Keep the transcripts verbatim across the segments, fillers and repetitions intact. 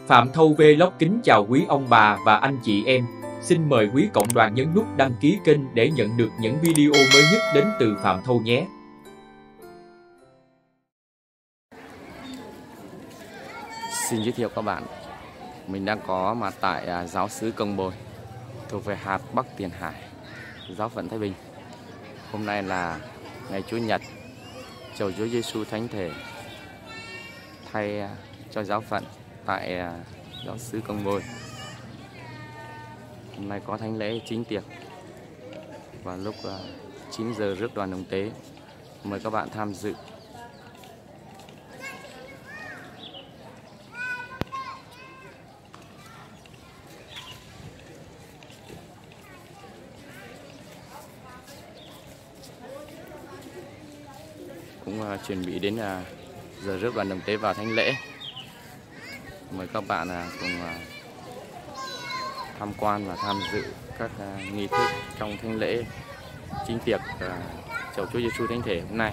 Phạm Thâu Vlog kính chào quý ông bà và anh chị em. Xin mời quý cộng đoàn nhấn nút đăng ký kênh để nhận được những video mới nhất đến từ Phạm Thâu nhé. Xin giới thiệu các bạn, mình đang có mặt tại à, giáo xứ Công Bồi, thuộc về hạt Bắc Tiền Hải, giáo phận Thái Bình. Hôm nay là ngày Chủ nhật, chầu Chúa Giêsu Thánh Thể thay à, cho giáo phận tại à, giáo xứ Công Bồi. Hôm nay có thánh lễ chính tiệc vào lúc à, chín giờ rước đoàn đồng tế. Mời các bạn tham dự. Cũng uh, chuẩn bị đến uh, giờ rước đoàn đồng tế vào thánh lễ. Mời các bạn uh, cùng uh, tham quan và tham dự các uh, nghi thức trong thánh lễ chính tiệc uh, chầu Chúa Giêsu Thánh Thể hôm nay.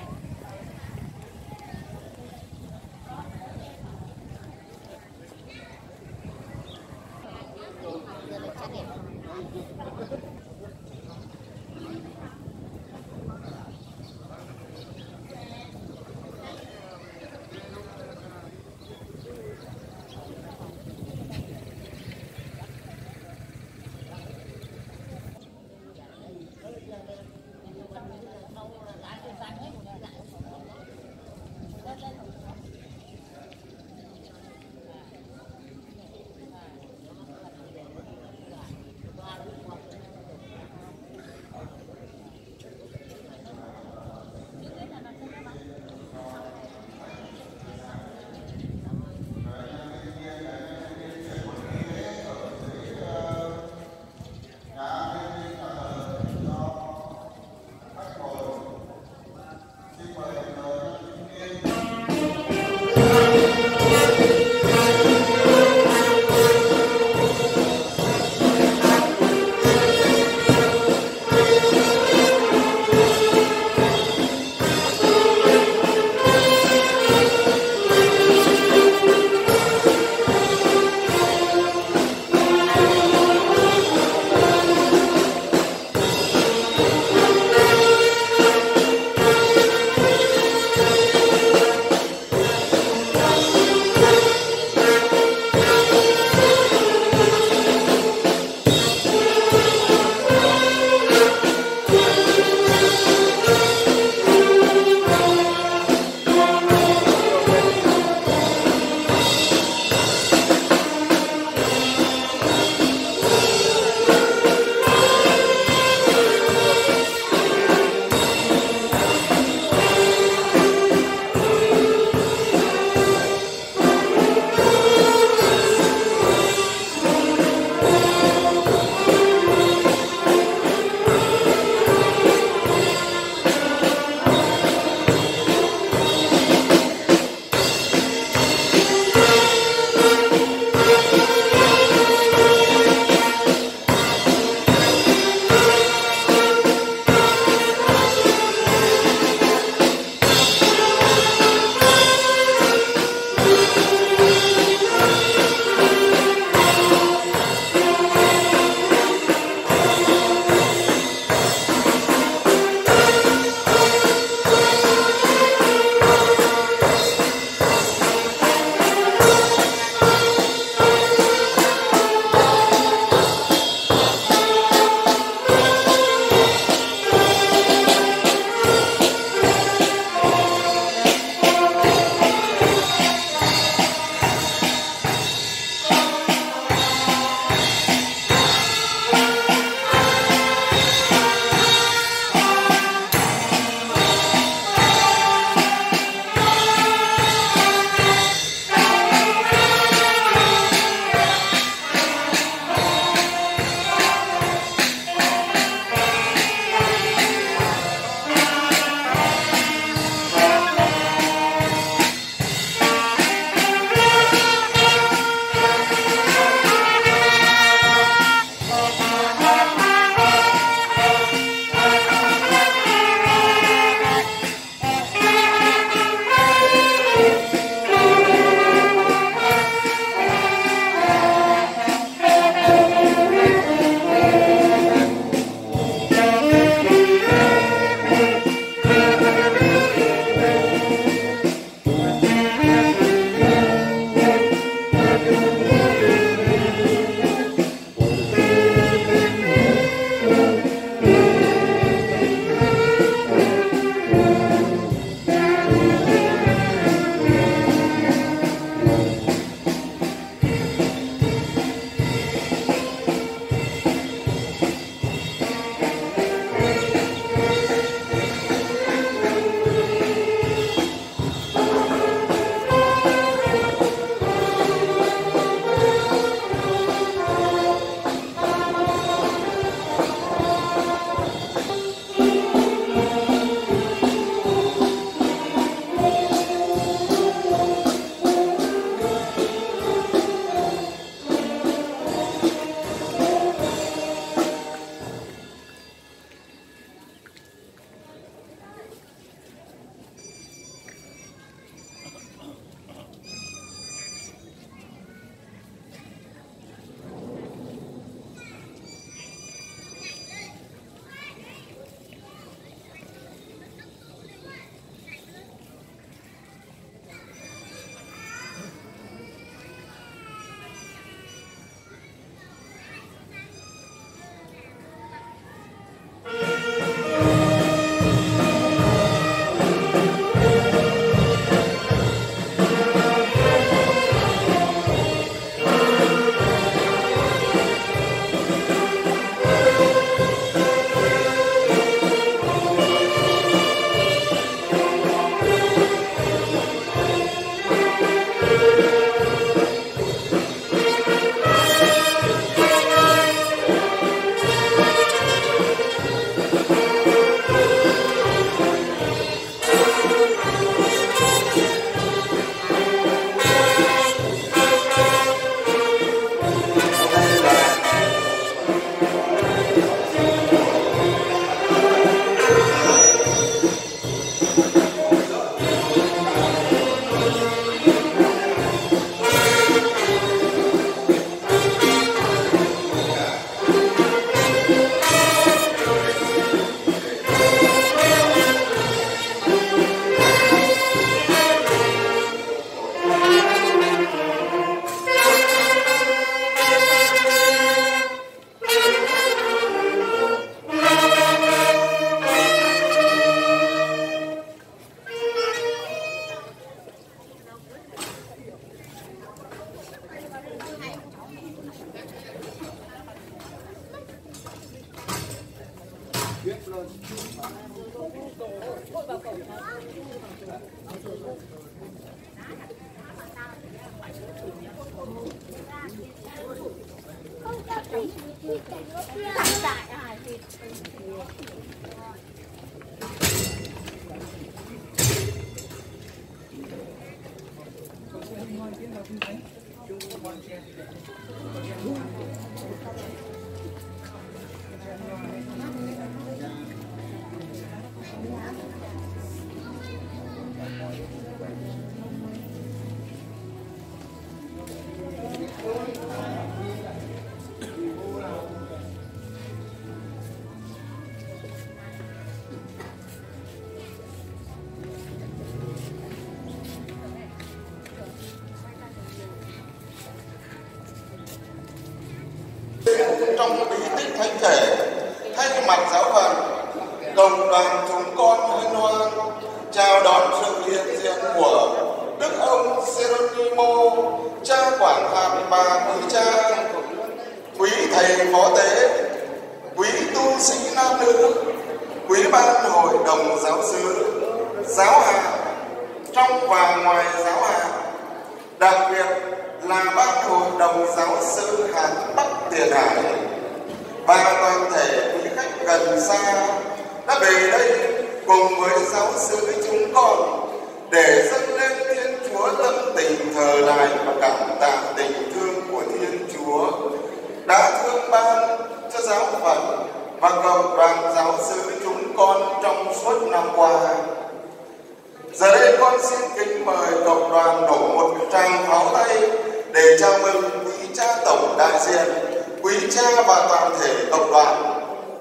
Trong bí tích thánh thể, thay mặt giáo phận, cộng đoàn chúng con hân hoan chào đón sự hiện diện của Đức ông Geronimo, cha quản hạt bà quý cha, quý thầy phó tế, quý tu sĩ nam nữ, quý ban hội đồng giáo xứ, giáo hạt trong và ngoài giáo hạt, đặc biệt là ban hội đồng giáo xứ hạt Bắc Tiền Hải và toàn thể quý khách gần xa đã về đây cùng với giáo xứ chúng con để dâng lên Thiên Chúa tâm tình thờ lại và cảm tạ tình thương của Thiên Chúa đã thương ban cho giáo phận và cộng đoàn giáo xứ chúng con trong suốt năm qua. Giờ đây con xin kính mời cộng đoàn nổ một tràng pháo tay để chào mừng quý cha tổng đại diện, quý cha và toàn thể cộng đoàn.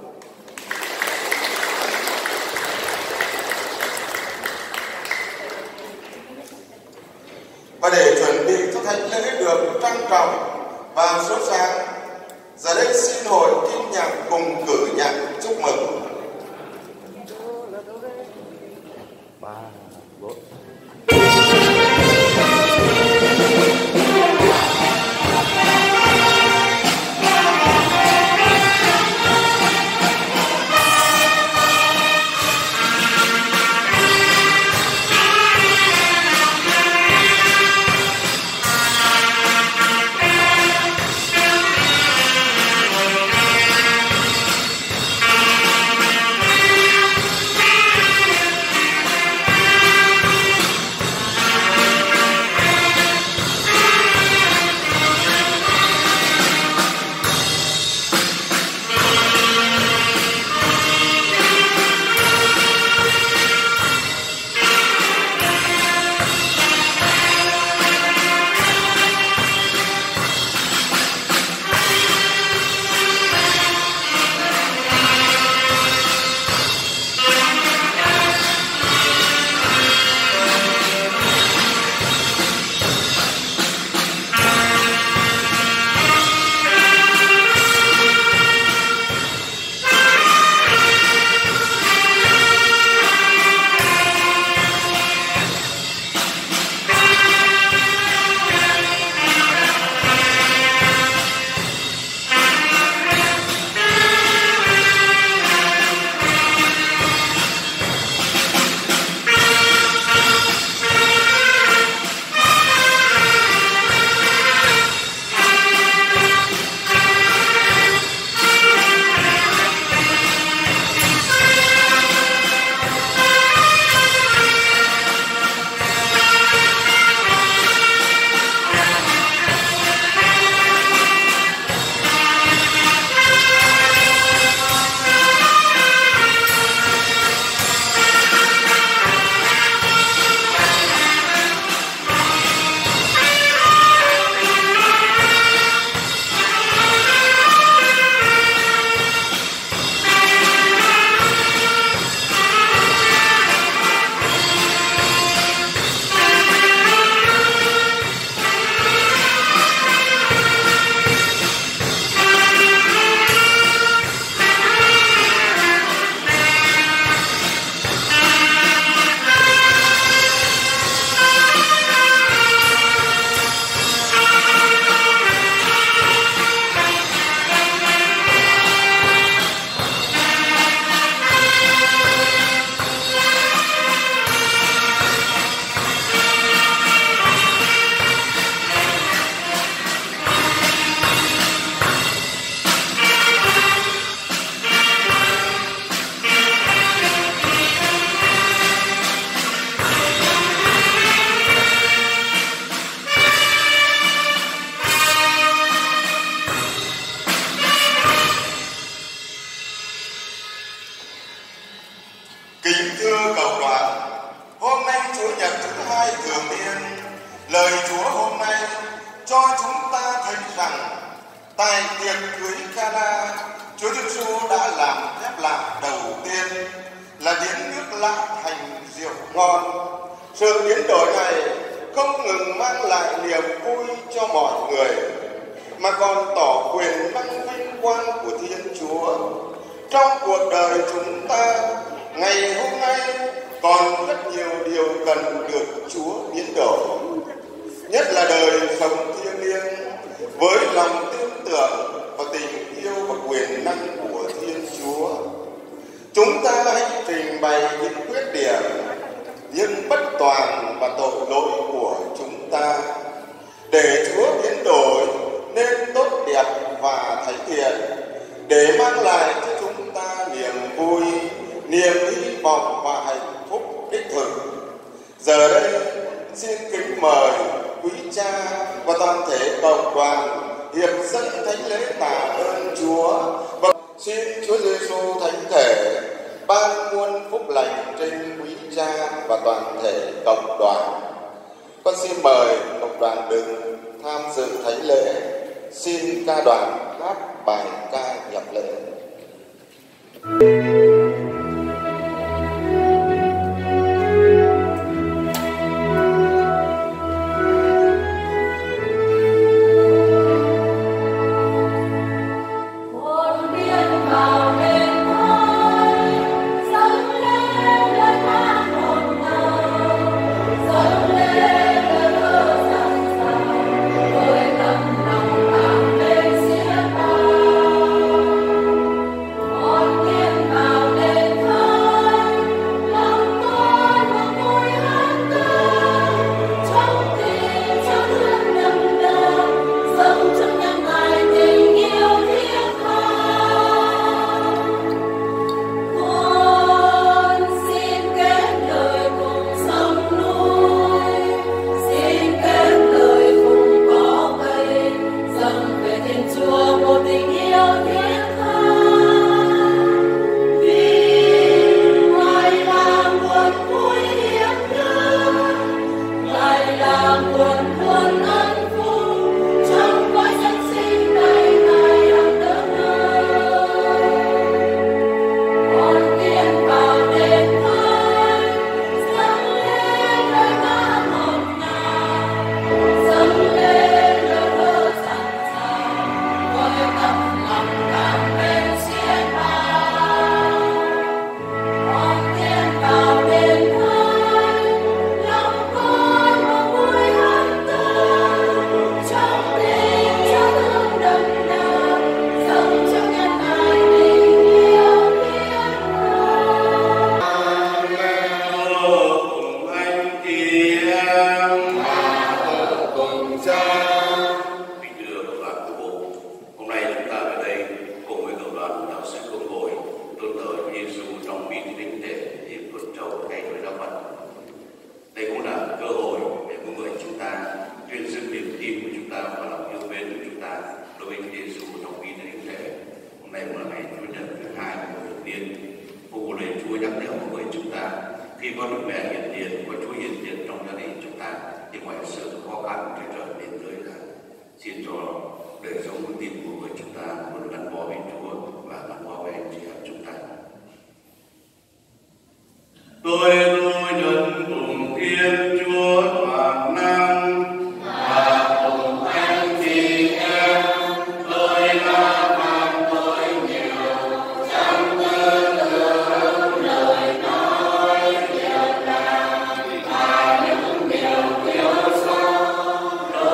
Và để chuẩn bị cho thánh lễ được trang trọng và sốt sáng, giờ đây xin hội kim nhạc cùng cử nhạc chúc mừng. Ba, bốn. Hãy subscribe cho kênh Ghiền Mì Gõ để không bỏ lỡ cho chúng ta thấy rằng tại tiệc cưới Cana, Chúa Giêsu đã làm phép lạ đầu tiên là biến nước lạ thành rượu ngon. Sự biến đổi này không ngừng mang lại niềm vui cho mọi người, mà còn tỏ quyền năng vinh quang của Thiên Chúa. Trong cuộc đời chúng ta, ngày hôm nay còn rất nhiều điều cần được Chúa biến đổi, nhất là đời sống thiêng liêng với lòng tin tưởng và tình yêu và quyền năng của Thiên Chúa. Chúng ta hãy trình bày những khuyết điểm, những bất toàn và tội lỗi của chúng ta, để Chúa biến đổi nên tốt đẹp và thánh thiện, để mang lại cho chúng ta niềm vui, niềm hy vọng và hạnh phúc đích thực. Giờ đây, xin kính mời quý cha và toàn thể cộng đoàn hiệp dân thánh lễ tạ ơn Chúa và xin Chúa Giêsu thánh thể ban muôn phúc lành trên quý cha và toàn thể cộng đoàn. Con xin mời cộng đoàn đừng tham dự thánh lễ. Xin ca đoàn hát bài ca nhập lễ. Hãy subscribe cho kênh Ghiền Mì Gõ để không bỏ lỡ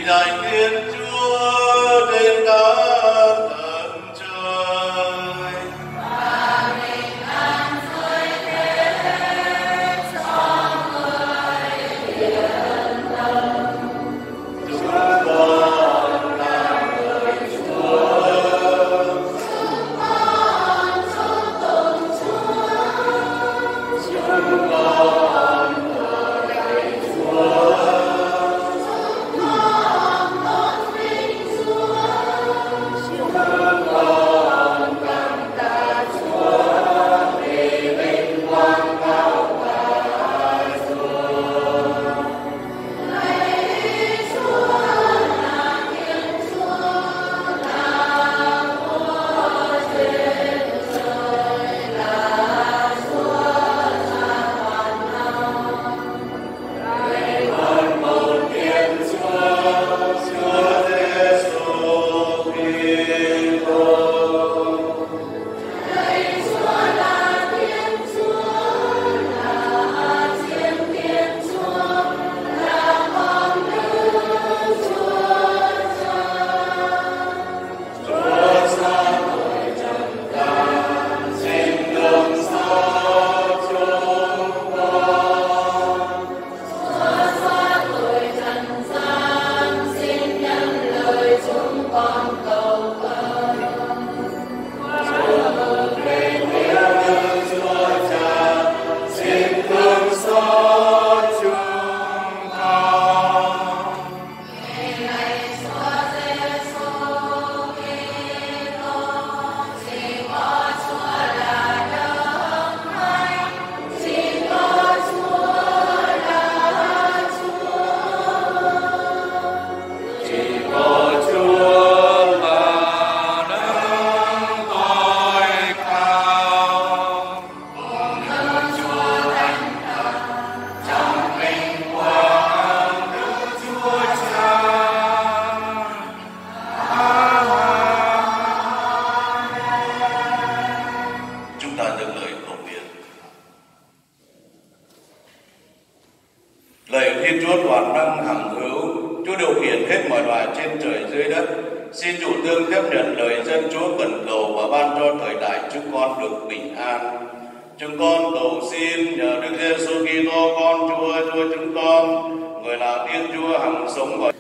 đại Thiên Chúa trên các tầng trời. Bình an rơi thế cho người yên tâm. Chúng con là người Chúa. Chúng con chúc tụng Chúa. Chúng con thờ lạy Chúa. Chúng con tôn vinh Chúa. Chúng con cảm tạ Chúa vì vinh quang cao cả Chúa. Lạy Chúa là Thiên Chúa, là vua trên trời, là Chúa cha toàn năng. Lạy ơn một Thiên Chúa, Chúa Giêsu Kitô. Lạy Chúa là Thiên Chúa, là Thiên Thiên Chúa, là con Đức Chúa Cha. Chúa xa tội trần gian, xin thương xót chúng con. Chúa xóa tội trần gian, xin nhân lời chúng con cầu khẩn. Chúa về nghĩa như Chúa Cha, xin thương xót chúng con. Lạy Chúa Giêsu Kitô, chỉ có Chúa là đấng thánh, chỉ có Chúa là Chúa. Chỉ có Chúa là đấng tối cao. Cùng Chúa Thánh Thần, trong vinh quang Đức Chúa Cha. Chúng ta dâng lời cầu nguyện. Lạy Thiên Chúa toàn năng hằng hữu, Chúa điều khiển hết mọi loài trên trời dưới đất, xin chủ tương tiếp nhận lời dân Chúa cần cầu và ban cho thời đại chúng con được bình an. Chúng con cầu xin nhờ Đức Giêsu Kitô con Chúa, Chúa chúng con, người là Thiên Chúa hằng sống và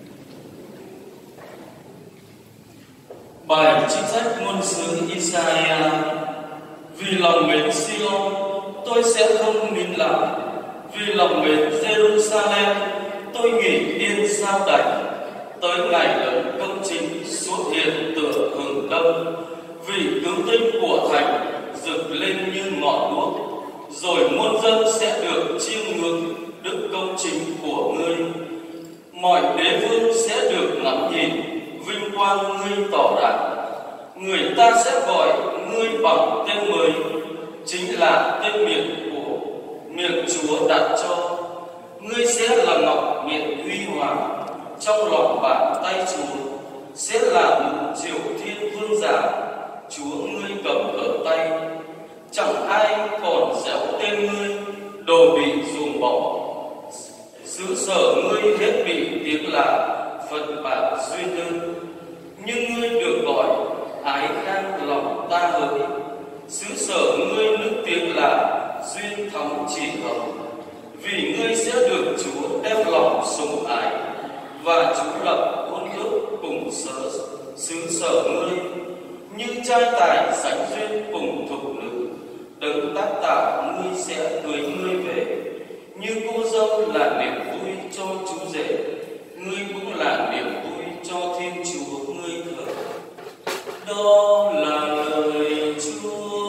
Bài trích sách ngôn sứ Isaiah. Vì lòng mến Sion, tôi sẽ không nín lặng. Vì lòng mến Jerusalem, tôi nghỉ yên sao đảnh. Tới ngày lớn công chính xuất hiện tựa hừng đông. Vì cứu tinh của thành rực lên như ngọn đuốc, rồi muôn dân sẽ được chiêm ngưỡng đức công chính của ngươi. Mọi đế vương sẽ được ngắm nhìn vinh quang ngươi tỏ rạng. Người ta sẽ gọi ngươi bằng tên mới, chính là tên miệng của miệng Chúa đặt cho. Ngươi sẽ là ngọc miệng huy hoàng trong lòng bàn tay Chúa, sẽ là một triều thiên vương giả Chúa ngươi cầm ở tay. Chẳng ai còn dẻo tên ngươi, đồ bị ruồng bỏ. Xứ sở ngươi hết bị tiếng là phật bạc duyên đơn. Nhưng ngươi được gọi ái khang lòng ta hỡi. Xứ sở ngươi nức tiếng là duyên thắm chỉ hồng. Vì ngươi sẽ được Chúa đem lòng sủng ái, và Chúa lập hôn ước cùng sở xứ sở ngươi. Như trai tài sánh duyên cùng thục nữ, đấng tác tạo ngươi sẽ cưới ngươi về. Như cô dâu là niềm vui cho chú rể, ngươi cũng là niềm vui cho Thiên Chúa ngươi thờ. Đó là lời Chúa.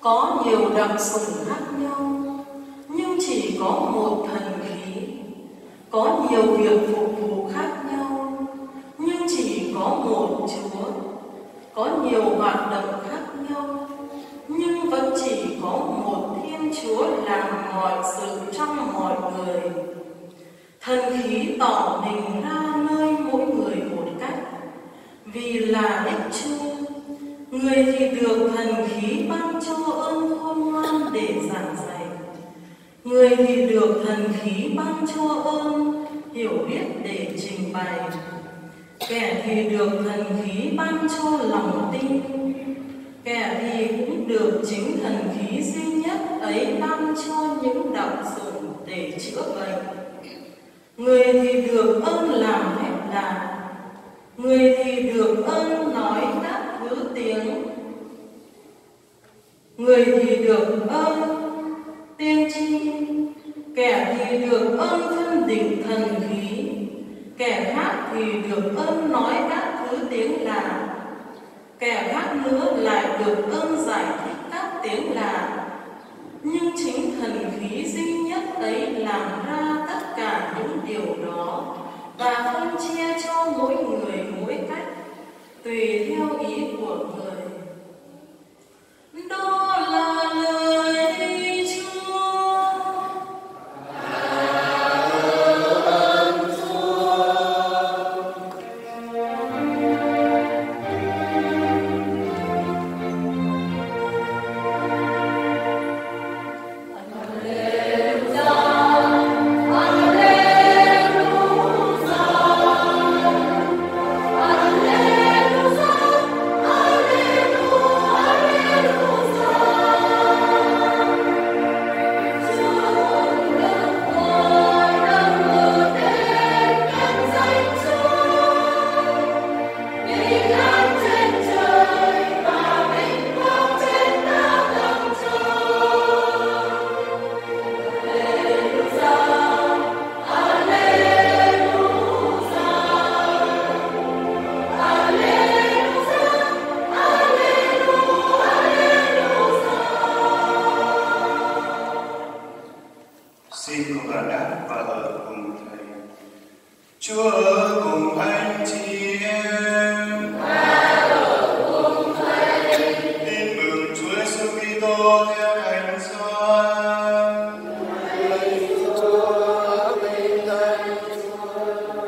có nhiều đặc sủng khác nhau, nhưng chỉ có một thần khí. Có nhiều việc phục vụ khác nhau, nhưng chỉ có một Chúa. Có nhiều hoạt động khác nhau, nhưng vẫn chỉ có một Thiên Chúa làm mọi sự trong mọi người. Thần khí tỏ mình ra nơi mỗi người một cách, vì là đích chung. Người thì được thần khí ban cho ơn khôn ngoan để giảng dạy, người thì được thần khí ban cho ơn hiểu biết để trình bày, kẻ thì được thần khí ban cho lòng tin, kẻ thì cũng được chính thần khí duy nhất ấy ban cho những đặc dụng để chữa bệnh. Người thì được ơn làm phép lạ, người thì được ơn nói các thứ tiếng, người thì được ơn tiên tri, kẻ thì được ơn phân định thần khí, kẻ khác thì được ơn nói các thứ tiếng lạ, kẻ khác nữa lại được ơn giải thích các tiếng lạ. Nhưng chính thần khí duy nhất ấy làm ra tất cả những điều đó và phân chia cho mỗi người mỗi cách, tùy theo ý của người. Đó là lời Chúa. Xin cùng là đáp và ở cùng Thầy. Chúa ở cùng anh chị em. Và ở cùng Thầy. Tin mừng Chúa Giêsu Kitô theo Thánh Gioan. Lạy Chúa, vinh danh Chúa.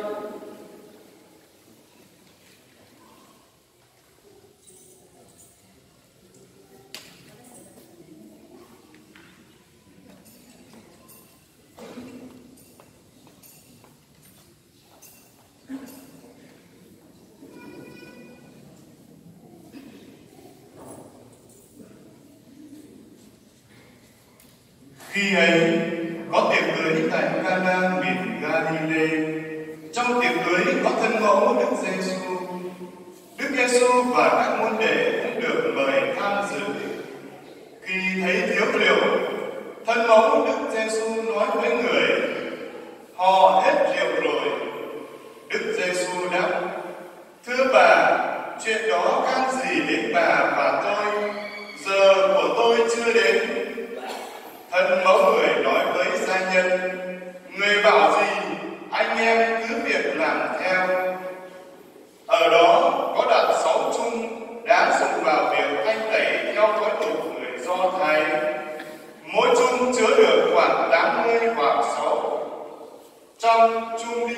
Khi ấy có tiệc cưới tại Cana miền Galilee. Trong tiệc cưới có thân mẫu Đức Giêsu. Đức Giêsu và các môn đệ cũng được mời tham dự. Khi thấy thiếu rượu, thân mẫu Đức Giêsu nói với người: "Họ hết rượu rồi." Đức Giêsu đáp: "Thưa bà, chuyện đó can gì đến bà và tôi? Giờ của tôi chưa đến." Thân mẫu người nói với gia nhân: "Người bảo gì, anh em cứ việc làm theo." Ở đó có đặt sáu chung đã dùng vào việc thanh tẩy theo thói tục người Do Thái. Mỗi chung chứa được khoảng tám mươi hoặc sáu. Trong chung đi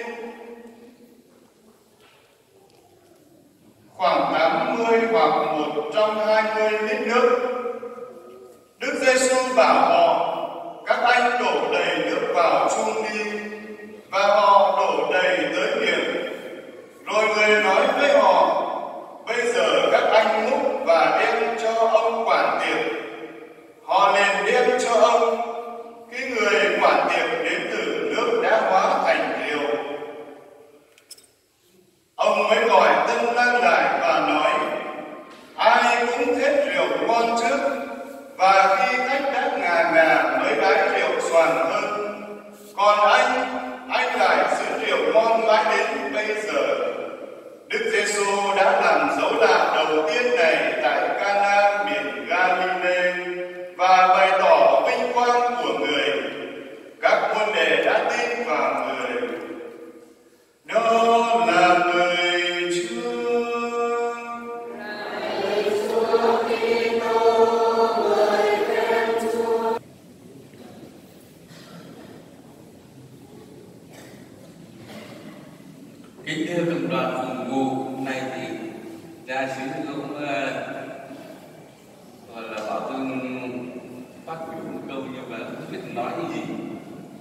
khoảng tám mươi hoặc một trăm hai mươi lít nước. Đức Giêsu bảo họ: "Các anh đổ đầy nước vào chung đi." Và họ đổ đầy tới miệng. Rồi người nói với họ: "Bây giờ các anh múc và đem cho ông quản tiệc." Họ liền đem cho ông. Khi người quản tiệc đến từ nước đã hóa thành rượu, ông mới gọi tân lang lại và nói: "Ai cũng hết rượu ngon trước, và khi khách đã ngà ngà mới đái rượu xoàn hơn. Còn anh, anh lại giữ rượu ngon mãi đến bây giờ." Đức Giêsu đã làm dấu lạ đầu tiên này tại Cana miền Galilee.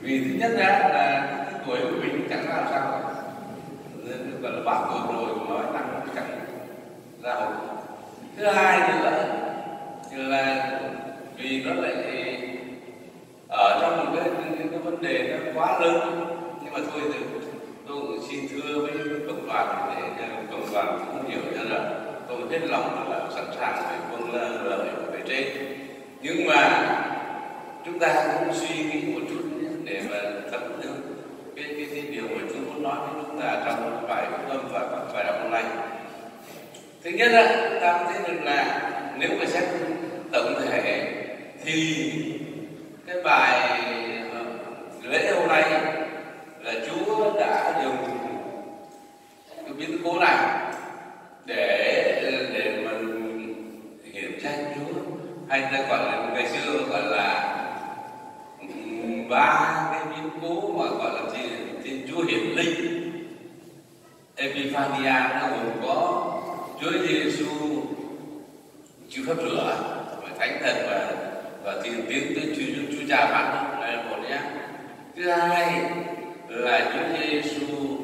Vì thứ nhất ra là cái tuổi của mình chẳng làm sao cả, nên gọi là bác tuổi rồi nói năng chẳng ra hồn. Thứ hai nữa là vì nó lại ở trong một cái, cái, cái vấn đề nó quá lớn, nhưng mà thôi thì tôi cũng xin thưa với cộng đoàn để cộng đoàn cũng hiểu cho là tôi hết lòng là sẵn sàng để vâng lời của bề trên, nhưng mà chúng ta cũng suy nghĩ một chút để mà thấm được cái, cái, cái điều mà Chúa muốn nói với chúng ta trong bài phúc âm và các bài đọc hôm nay. Thứ nhất là chúng ta thấy được là nếu mà xét tổng thể thì cái bài lễ hôm nay là Chúa đã dùng cái biến cố này để để mình hiển danh Chúa, hay ta gọi là ngày xưa gọi là ba cái biến cố mà gọi là gì Thiên Chúa hiển linh Epiphania, nó gồm có Chúa Giêsu chịu phép rửa và thánh thần và và tiến tiến tới Chúa Chúa Cha phán đây là một nhé. Thứ hai là Chúa Giêsu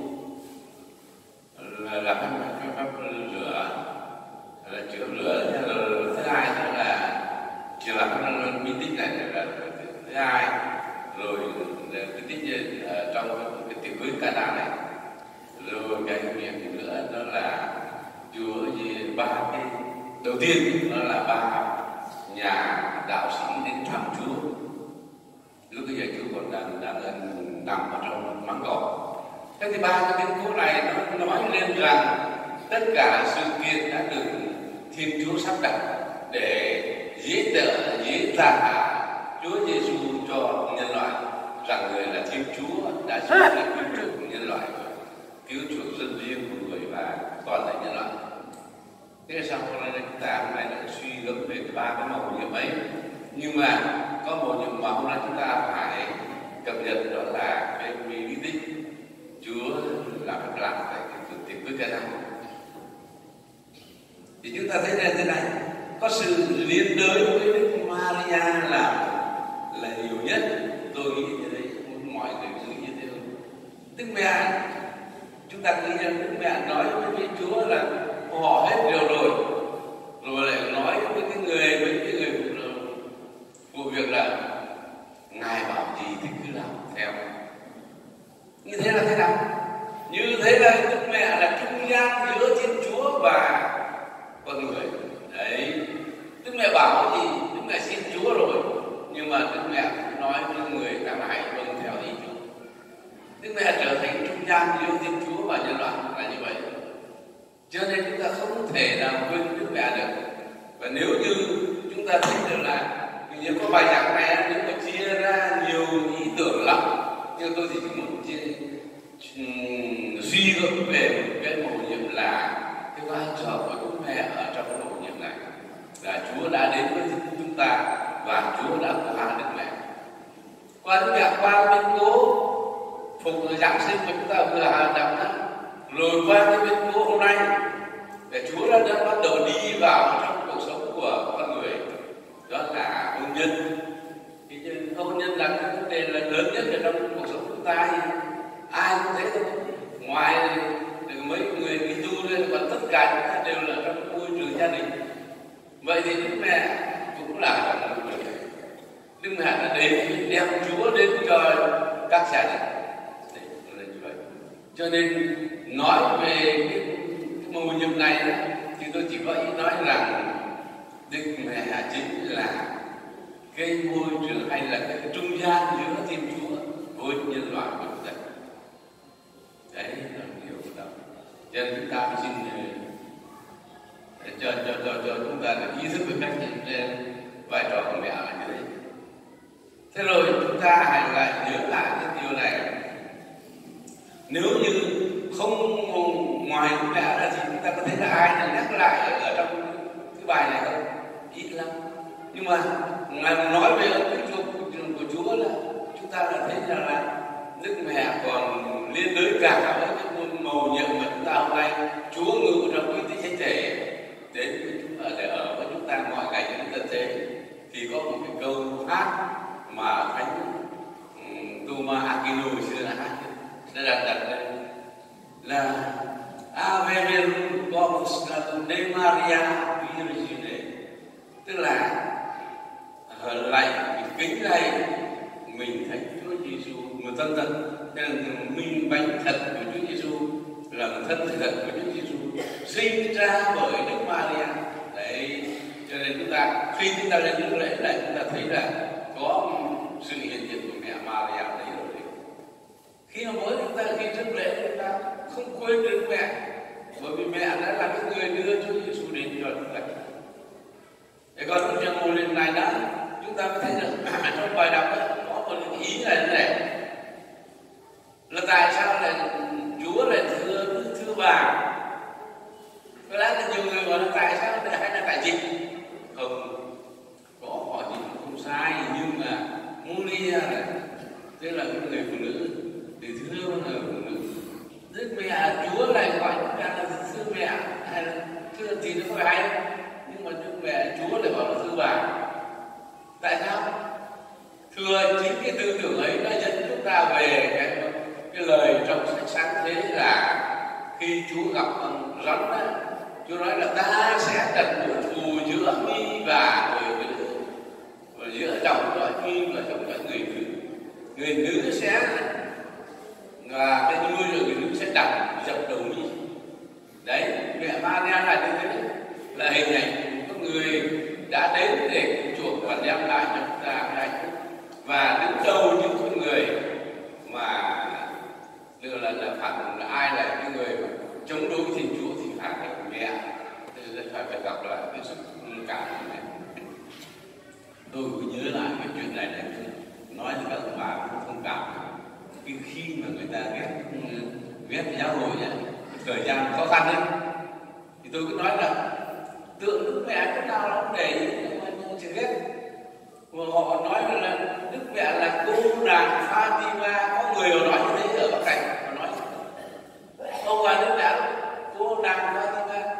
là là phép phép rửa là chữa rửa, thứ hai nữa là chỉ là cái bí tích này là thứ hai, rồi cái tích trong cái tiệc cưới Cana này, rồi cái việc nữa đó là Chúa gì ba cái đầu tiên đó là ba nhà đạo sĩ đến thăm Chúa lúc bây giờ Chúa còn đang đang nằm ở trong máng gò. Cái thứ ba cái biến cố này nó nói lên rằng tất cả sự kiện đã được Thiên Chúa sắp đặt để dễ đỡ dễ tả Chúa Giêsu cho nhân loại, rằng người là Thiên Chúa đã giúp để cứu chuộc nhân loại, cứu chuộc dân riêng của người và toàn thể nhân loại. Thế là sao hôm nay chúng ta hôm nay đã suy gẫm về cái ba cái mầu nhiệm ấy, nhưng mà có một nhiệm mà hôm nay chúng ta phải cập nhật, đó là cái bí tích Chúa làm phép lạ tại cái tiệc cưới Cana. Thì chúng ta thấy là thế này, có sự liên đới với Đức Maria là là nhiều nhất, tôi nghĩ như thế, mọi người cứ như thế thôi. Đức mẹ, chúng ta nghĩ rằng Đức mẹ nói với Chúa là họ hết điều rồi, rồi lại nói với cái người với cái người vụ việc là ngài bảo gì thì cứ làm theo. Như thế là thế nào? Như thế là Đức mẹ là trung gian giữa Thiên Chúa và con người. Đấy, Đức mẹ bảo cái gì, Đức mẹ xin Chúa rồi, nhưng mà Đức mẹ cũng nói với người ta hãy vâng theo ý Chúa. Đức mẹ trở thành trung gian giữa Thiên Chúa và nhân loại là như vậy. Cho nên chúng ta không thể nào quên Đức mẹ được. Và nếu như chúng ta thấy được là nếu có bài giảng này, nếu mà chia ra nhiều ý tưởng lắm, nhưng tôi thì chỉ muốn chia, um, suy gẫm về một cái mầu nhiệm là cái vai trò của Đức mẹ ở trong cái mầu nhiệm này, là Chúa đã đến với chúng ta và Chúa đã qua Đức mẹ. Qua Đức mẹ, qua biến cố phục Giáng sinh mà chúng ta vừa đọc đó, rồi qua cái biến cố hôm nay, để Chúa đã, đã bắt đầu đi vào trong cuộc sống của con người, đó là hôn nhân. Thì hôn nhân là cái vấn đề là lớn nhất ở trong cuộc sống của chúng ta, ai cũng thế thôi. Ngoài mấy người đi tu lên, còn tất cả chúng ta đều là trong môi trường gia đình. Vậy thì Đức mẹ cũng là trong môi trường. Đức mẹ đã đến đem Chúa đến cho các gia đình. Cho nên nói về cái, cái mầu nhiệm này đó, thì tôi chỉ có ý nói rằng Đức mẹ chính là cái môi trường hay là cái trung gian giữa Thiên Chúa với nhân loại của chúng ta. Đấy là điều đó. Cho nên chúng ta xin cho cho cho cho chúng ta được ý thức về cách nhìn vai trò của mẹ là như thế. Thế rồi chúng ta hãy lại nhớ lại cái điều này. Nếu như không ngoài mẹ ra thì chúng ta có thấy là ai là nhắc lại ở trong cái bài này không? Ít lắm. Nhưng mà ngài nói về ơn cứu chuộc của Chúa là chúng ta đã thấy rằng là Đức mẹ còn liên đới cả với cái mầu nhiệm mà chúng ta hôm nay Chúa ngự trong cái tích thánh thể đến với chúng ta, để ở với chúng ta mọi ngày những tận thế. Thì có một cái câu hát mà thánh tu mà Aquino xưa đã hát đã đặt đặt đây là Ave Verum Corpus de Maria Virgine, tức là lạy kính lạy mình thánh Chúa Giêsu một thân thật, đây là minh bánh thật của Chúa Giêsu, là thân thật của Chúa Giêsu sinh ra bởi Đức Maria. Đấy, cho nên chúng ta khi chúng ta lên những lễ này chúng ta thấy là có sự hiện diện của mẹ Maria đấy rồi. Khi mà mỗi chúng ta khi trước lễ chúng ta không quên đến mẹ, bởi vì mẹ đã là cái người đưa Chúa Giêsu đến cho chúng ta. Để còn trong trường ngồi lên này đó, chúng ta mới thấy được trong bài đọc đó, có một cái ý là thế này, là tại sao lại Chúa lại thưa thưa bà? Có lẽ là nhiều người bảo là tại sao hay là tại gì? Không, có hỏi gì không sai, nhưng mà Monia này, tức là cái người phụ nữ thì thưa người phụ nữ. Đức mẹ Chúa lại gọi chúng ta là thưa mẹ hay là thưa thì nó có hay, nhưng mà Đức mẹ Chúa lại bảo là thưa bà. Tại sao? Thưa chính cái tư tưởng ấy đã dẫn chúng ta về cái, cái lời trong sách Sáng Thế là khi Chúa gặp con rắn đó, Chúa nói là ta sẽ đặt mối thù giữa mi và người nữ, và giữa chồng gọi mi và chồng gọi người nữ. Người nữ sẽ và cái nuôi rồi người nữ sẽ đặt dập đầu mi. Đấy, mẹ Maria là như thế, là hình ảnh của con người đã đến để chuộc và đem lại cho chúng ta cái hạnh phúc. Và đứng đầu những con người mà tức là là phản là ai là cái người mà chống đối Thiên Chúa thì phải là mẹ, phải phải gặp lại cái sự cảm của mẹ. Tôi cứ nhớ lại cái chuyện này này, nói thì các ông bà cũng không cảm. Cái khi mà người ta ghét ghét giáo hội này, thời gian khó khăn đấy, thì tôi cứ nói là tượng Đức Mẹ cái nào nó cũng để chỉ ghét. Và họ nói là Đức Mẹ là cô nàng Fatima, có người họ nói như thế ở Bắc Cảnh, họ nói không phải Đức Mẹ cô nàng Fatima.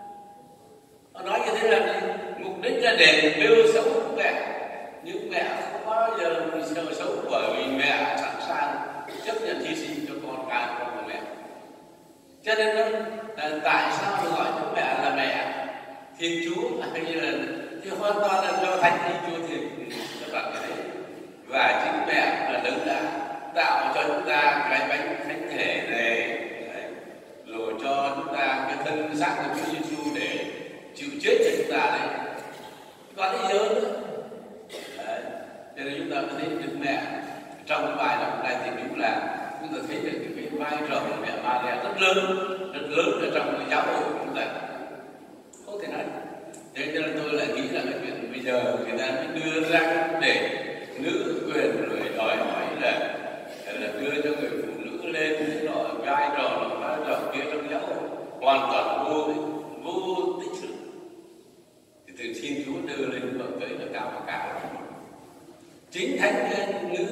Họ nói như thế là mục đích là để bêu xấu Đức Mẹ, nhưng mẹ không bao giờ bị sợ xấu, bởi vì mẹ sẵn sàng chấp nhận hy sinh cho con cái con của mẹ. Cho nên là, tại sao được gọi Đức Mẹ là mẹ Thiên Chúa, hay là thì hoàn toàn là do Thánh Thiên Chúa thì các bạn thấy, và chính mẹ là đấng đã tạo cho chúng ta cái bánh thánh thể này, đấy, rồi cho chúng ta cái thân xác của Chúa Giêsu để chịu chết cho chúng ta đấy, còn cái nhớ nữa. Đấy, cho nên chúng ta mới thấy Đức Mẹ trong cái bài đọc này thì đúng là chúng ta thấy được cái vai trò của mẹ Maria rất lớn, rất lớn ở trong cái giáo hội của chúng ta, không thể nói. Thế cho nên tôi lại nghĩ là cái chuyện bây giờ người ta mới đưa ra để nữ quyền rồi đòi hỏi là, là đưa cho người phụ nữ lên cái loại vai trò loại vai trò kia trong giáo hội hoàn toàn vô vô tích sự. Thì từ Thiên Chúa đưa lên vợ tới là cao và cao. Chính thánh nữ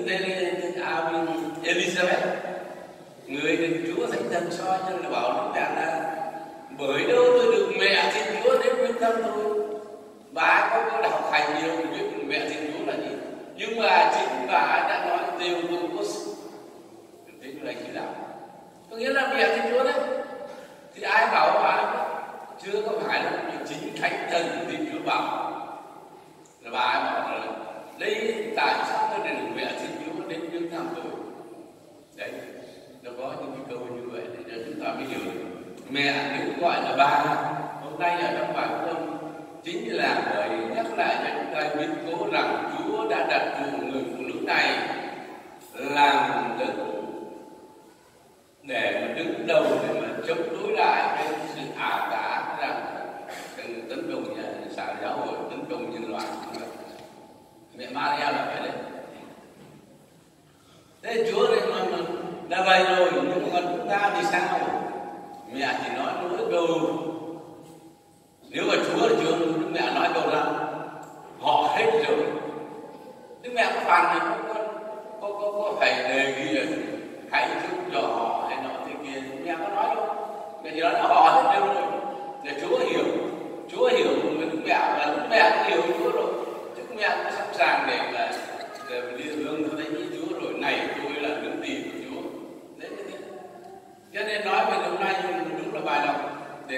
Elizabeth, người được Chúa Thánh Thần soi cho là bảo Đức Mẹ là bởi đâu tôi được mẹ Thiên Chúa đến bên thân tôi. Bà có có đọc hành nhiều biết mẹ Thiên Chúa là gì, nhưng mà chính bà đã nói đều tôi có sự thế là chỉ đạo, có nghĩa là mẹ Thiên Chúa đấy. Thì ai bảo bà chưa có phải là chính Thánh Thần của Thiên Chúa bảo, là bà ấy bảo là đây tại sao tôi được mẹ Thiên Chúa đến bên thăm tôi. Đấy, nó có những cái câu như vậy để cho chúng ta mới hiểu được. Mẹ nếu gọi là bà, hôm nay ở trong bài của ông chính là bởi nhắc lại cho chúng ta biết cố rằng Chúa đã đặt chủ người phụ nữ này làm đứng để mà đứng đầu để mà chống đối lại cái sự ảo tả rằng tấn công nhà xã giáo hội, tấn công nhân loại. Mẹ Maria là vậy đấy. Thế Chúa đây mà đã vậy rồi, nhưng mà còn chúng ta thì sao? Mẹ chỉ nói mỗi câu, nếu mà Chúa là Chúa, Đức Mẹ nói câu nào họ hết rồi. Đức Mẹ có phản thì có, có, có, có phải đề nghị là hãy giúp cho họ hay nọ thế kia. Mẹ có nói không? Mẹ chỉ nói là họ hết rồi, để Chúa hiểu. Chúa hiểu Đức Mẹ và Đức Mẹ cũng hiểu Chúa rồi. Đức Mẹ cũng sẵn sàng để mà để đi hướng tới Thánh Chúa rồi. Này tôi là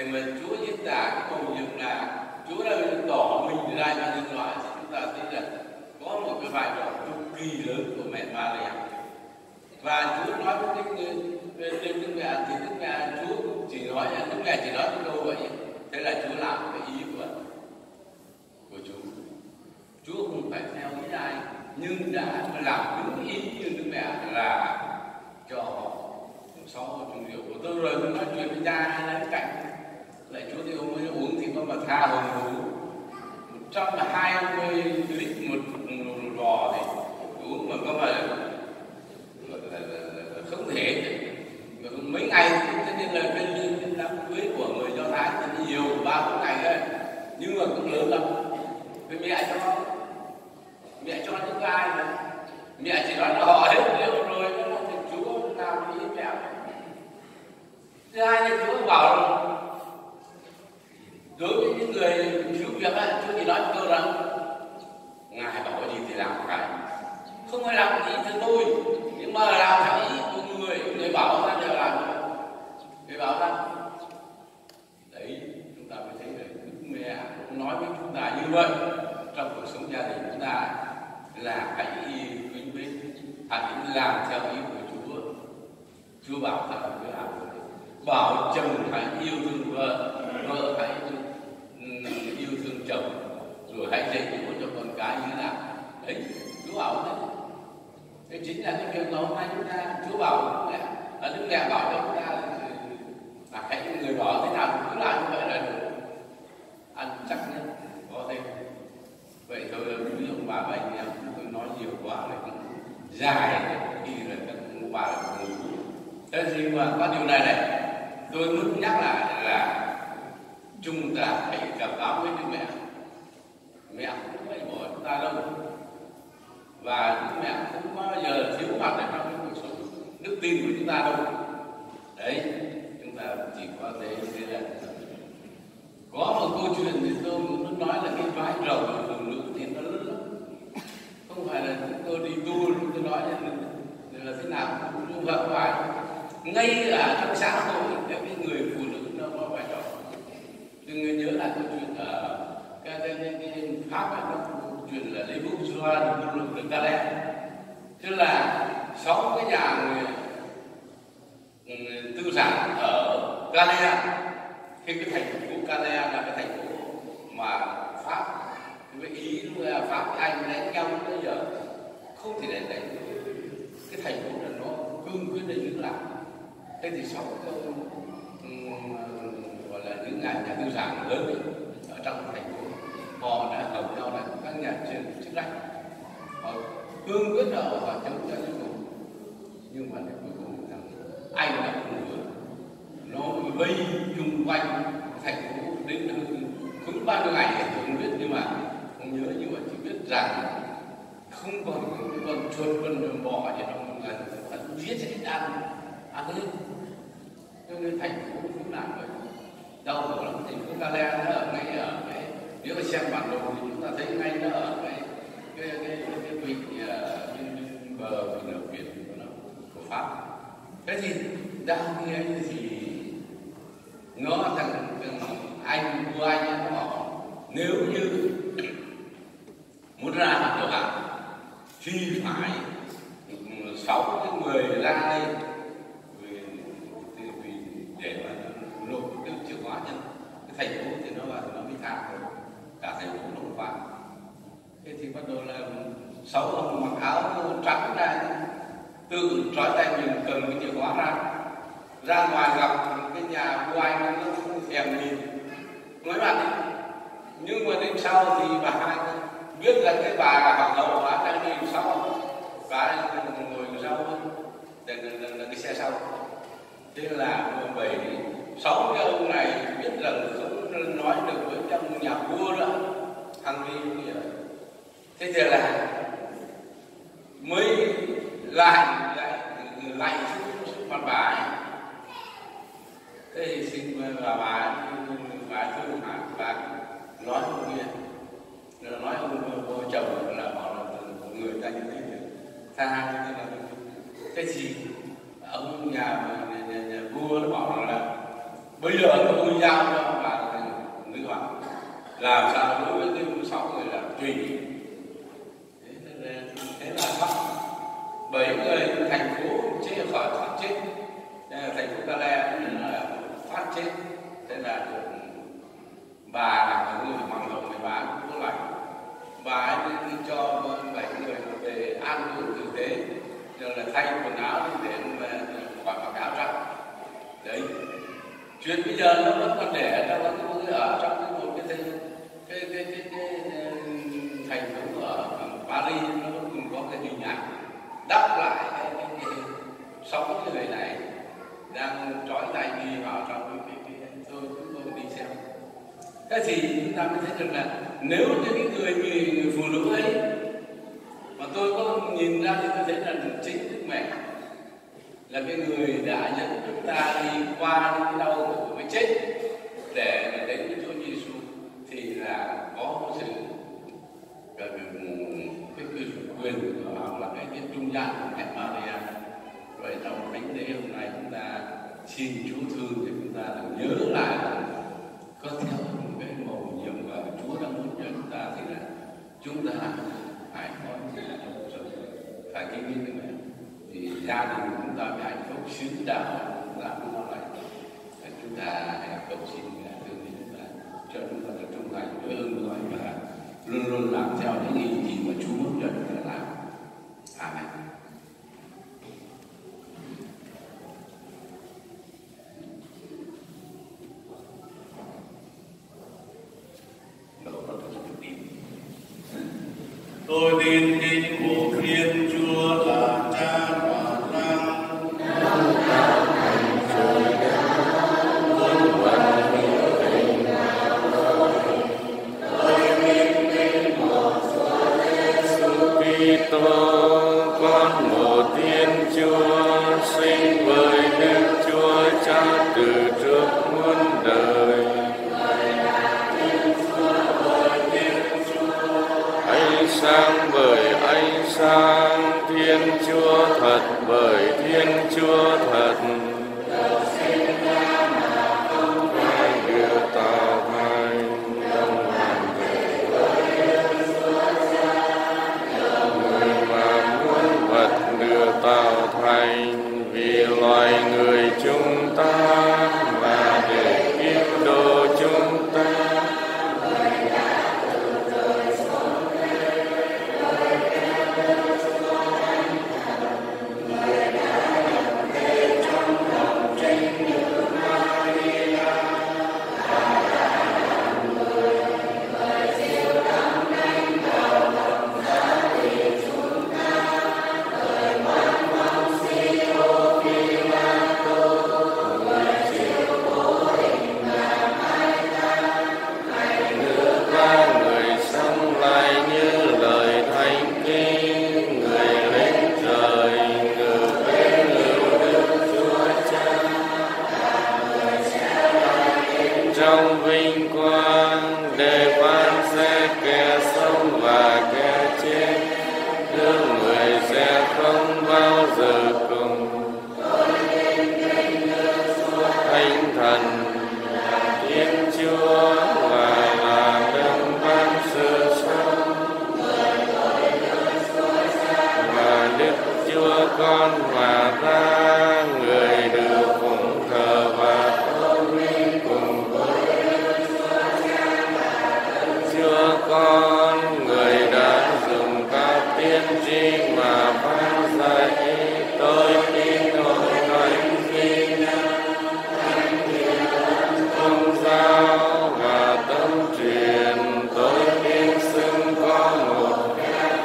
để mà Chúa diễn tả cái mầu nhiệm là Chúa đã tỏ mình ra cho nhân loại, thì chúng ta thấy là có một cái vai trò cực kỳ lớn của mẹ Maria. Và Chúa nói với Đức Đức Mẹ thì Đức Mẹ Chúa chỉ nói là Đức Mẹ chỉ nói một câu vậy. Thế là Chúa làm cái ý của của Chúa. Chúa không phải theo ý ai, nhưng đã làm đúng ý như Đức Mẹ là cho họ sáu chung rượu của tôi. Rồi tôi nói chuyện với cha hay là cạnh lại Chúa thì ông ấy uống thì có mà tha hồng uống một trăm hai mươi lít một, một vò thì uống mà có mà là, là, là, là không thể mấy ngày. Thế nên là bên, bên đám cưới của người Do Thái thì nhiều ba bốn ngày đấy, nhưng mà cũng lớn lắm. Vì mẹ cho mẹ cho những ai mà mẹ chỉ nói là họ hết rượu rồi, thì Chúa làm ý mẹ. Thứ hai là Chúa bảo đối với những người thiếu việc ấy, Chúa chỉ nói một câu rằng Ngài bảo cái gì thì làm cái, không phải làm ý theo tôi, nhưng mà làm theo ý của người người bảo ra đều làm, người bảo ra. Đấy, chúng ta mới thấy là Đức Mẹ cũng nói với chúng ta như vậy. Trong cuộc sống gia đình chúng ta là hãy kính mến, hãy làm theo ý của Chúa. Chúa bảo ta phải làm, bảo chồng hãy yêu thương vợ, vợ hãy yêu thương chồng, rồi hãy dạy dỗ cho con cái như thế nào. Đấy, Chúa bảo thế. Thế chính là cái việc mà hôm nay chúng ta Chúa bảo Đức Mẹ, Đức Mẹ bảo cho chúng ta là, là hãy người bảo thế nào cứ làm như vậy là được, ăn chắc nhất có thêm. Vậy thôi, ví dụ bà và anh em tôi nói nhiều quá là cũng dài, khi là các bà là ngủ. Thế thì mà có điều này này, tôi muốn nhắc lại là chúng ta hãy cảm báo với Đức Mẹ. Mẹ không phải bỏ chúng ta đâu, và Đức Mẹ không bao giờ thiếu mặt ở trong cuộc sống đức tin của chúng ta đâu. Đấy, chúng ta chỉ có thế thế là có một câu chuyện thì tôi muốn nói là cái vai trò của phụ nữ thì nó lớn lắm, không phải là chúng tôi đi tu tôi nói là, là thế nào cũng không phải. Ngay ở trong xã hội cái người phụ nữ nó có vai trò. Tôi nhớ là câu chuyện ở cái, cái, cái, cái Pháp ấy, nó chuyện là lấy bourgeois de de Calais, tức là sáu cái nhà người, người tư sản ở Calais. Thì cái thành phố Calais là cái thành phố mà Pháp với Ý là Pháp với Anh đánh nhau bây giờ không thể đánh đánh cái thành phố là nó cương quyết để giữ lại. Thế thì sáu cái um, gọi là những nhà nhà tư sản lớn ấy, ở trong thành phố họ đã hợp nhau là các nhà trên chức danh, họ cương quyết ở họ chống cho những cùng, nhưng mà đến cuối cùng thằng Anh đã không được, nó vây chung quanh thành phố đến không bao nhiêu ngày thì không biết, nhưng mà không nhớ, nhưng mà chỉ biết rằng không còn con chuột con bò gì đâu, là giết hết ăn ăn hết. Cho nên thành phố cũng làm vậy, đau khổ lắm. Thành phố Calais nó ở ngay ở cái, nếu mà xem bản đồ thì chúng ta thấy ngay nó ở cái cái cái cái, cái vịnh bên bờ vịnh ở biển của nó của Pháp. Thế thì đang nghe ấy thì nó thằng, thằng anh vua anh nó bảo nếu như muốn ra mặt cửa hàng thì phải sáu cái người ra đây để mà nộp cái chìa khóa cho cái thành phố, thì nó là nó mới tha rồi, cả thành phố nó không phá. Thế thì bắt đầu là sáu ông mặc áo trắng ra tự trói tay mình cầm cái chìa khóa ra ra ngoài gặp cái nhà vua anh nó không thèm nhìn nói bạn đi. Nhưng mà đến sau thì bà hai biết là cái bà là hoàng hậu bà đang đi sau, bà ngồi sau là, là, là cái xe sau. Thế là bảy sáu cái ông này biết rằng không nói được với trong nhà vua nữa, thằng đi như vậy. Thế thì là mới lại lại lại xuống mặt bà ấy. Thế thì xin bà bà bà thương hả bà nói một kia, nói ông vợ chồng là bảo là người ta như thế tha như thế là. Thế thì ông nhà, nhà, nhà, nhà vua nó bảo là Bây giờ tôi giao cho bà nữ hoàng làm sao đối với cái sáu người là tùy. Thế, thế là xong. Bảy người thành phố chết khỏi thoát chết, thành phố Cà Le là phát chết. Thế là được bà là người hoàng hậu này, bà cũng có lành, bà ấy đi cho bảy người về ăn uống tử tế, rồi là thay quần áo để khỏi mặc áo trắng. Đấy, chuyện bây giờ nó vẫn còn để trong cái ở trong cái một cái cái cái cái, cái, cái thành phố ở Paris, nó vẫn còn có cái hình ảnh đắp lại cái, cái, cái sáu người này đang trói tay đi vào trong cái cái, cái tôi chúng tôi đi xem. Thế thì chúng ta mới thấy rằng là nếu những cái người, người người phụ nữ ấy mà tôi có nhìn ra thì tôi thấy là chính Đức Mẹ là cái người đã dẫn chúng ta đi qua những cái đau khổ với chết để đến với Chúa Giêsu, thì là có một sự cái, cái, cái quyền hoặc là cái, cái trung gian của mẹ Maria. Vậy trong thánh lễ hôm nay chúng ta xin Chúa thương để chúng ta nhớ lại có theo một cái mầu nhiệm và Chúa đang muốn cho chúng ta, thì là chúng ta phải có sự phải kính biết Đức Mẹ, thì gia đình chúng ta phải hạnh phúc, xứ đạo chúng ta cũng nó lại. Chúng ta hãy cầu xin thương để chúng ta cho chúng ta được trung thành với ơn nói và luôn luôn làm theo những gì gì mà Chúa muốn cho chúng ta làm. Amen. Tôi tin kính một Thiên Chúa là Cha và Thánh. Kitô con một Thiên Chúa sinh với Đức Chúa Cha từ trước muôn đời. Ánh sáng bởi ánh sáng, Thiên Chúa thật bởi Thiên Chúa thật. Hai điều tạo thành đồng làm thể người mà muôn vật được tạo thành vì loài người chúng ta và để cứu độ chúng ta. Trong vinh quang để phán xét kẻ sống và kẻ chết, nước người sẽ không bao giờ cùng. Thánh thần Thiên Chúa và là đấng ban sự sống, và Đức Chúa Con hòa ra người được phụng thờ và cùng Chúa Con, người đã dùng các tiên tri mà phán dạy. Tôi tin hội thánh tin công giáo và tâm truyền. Tôi tin xưng có một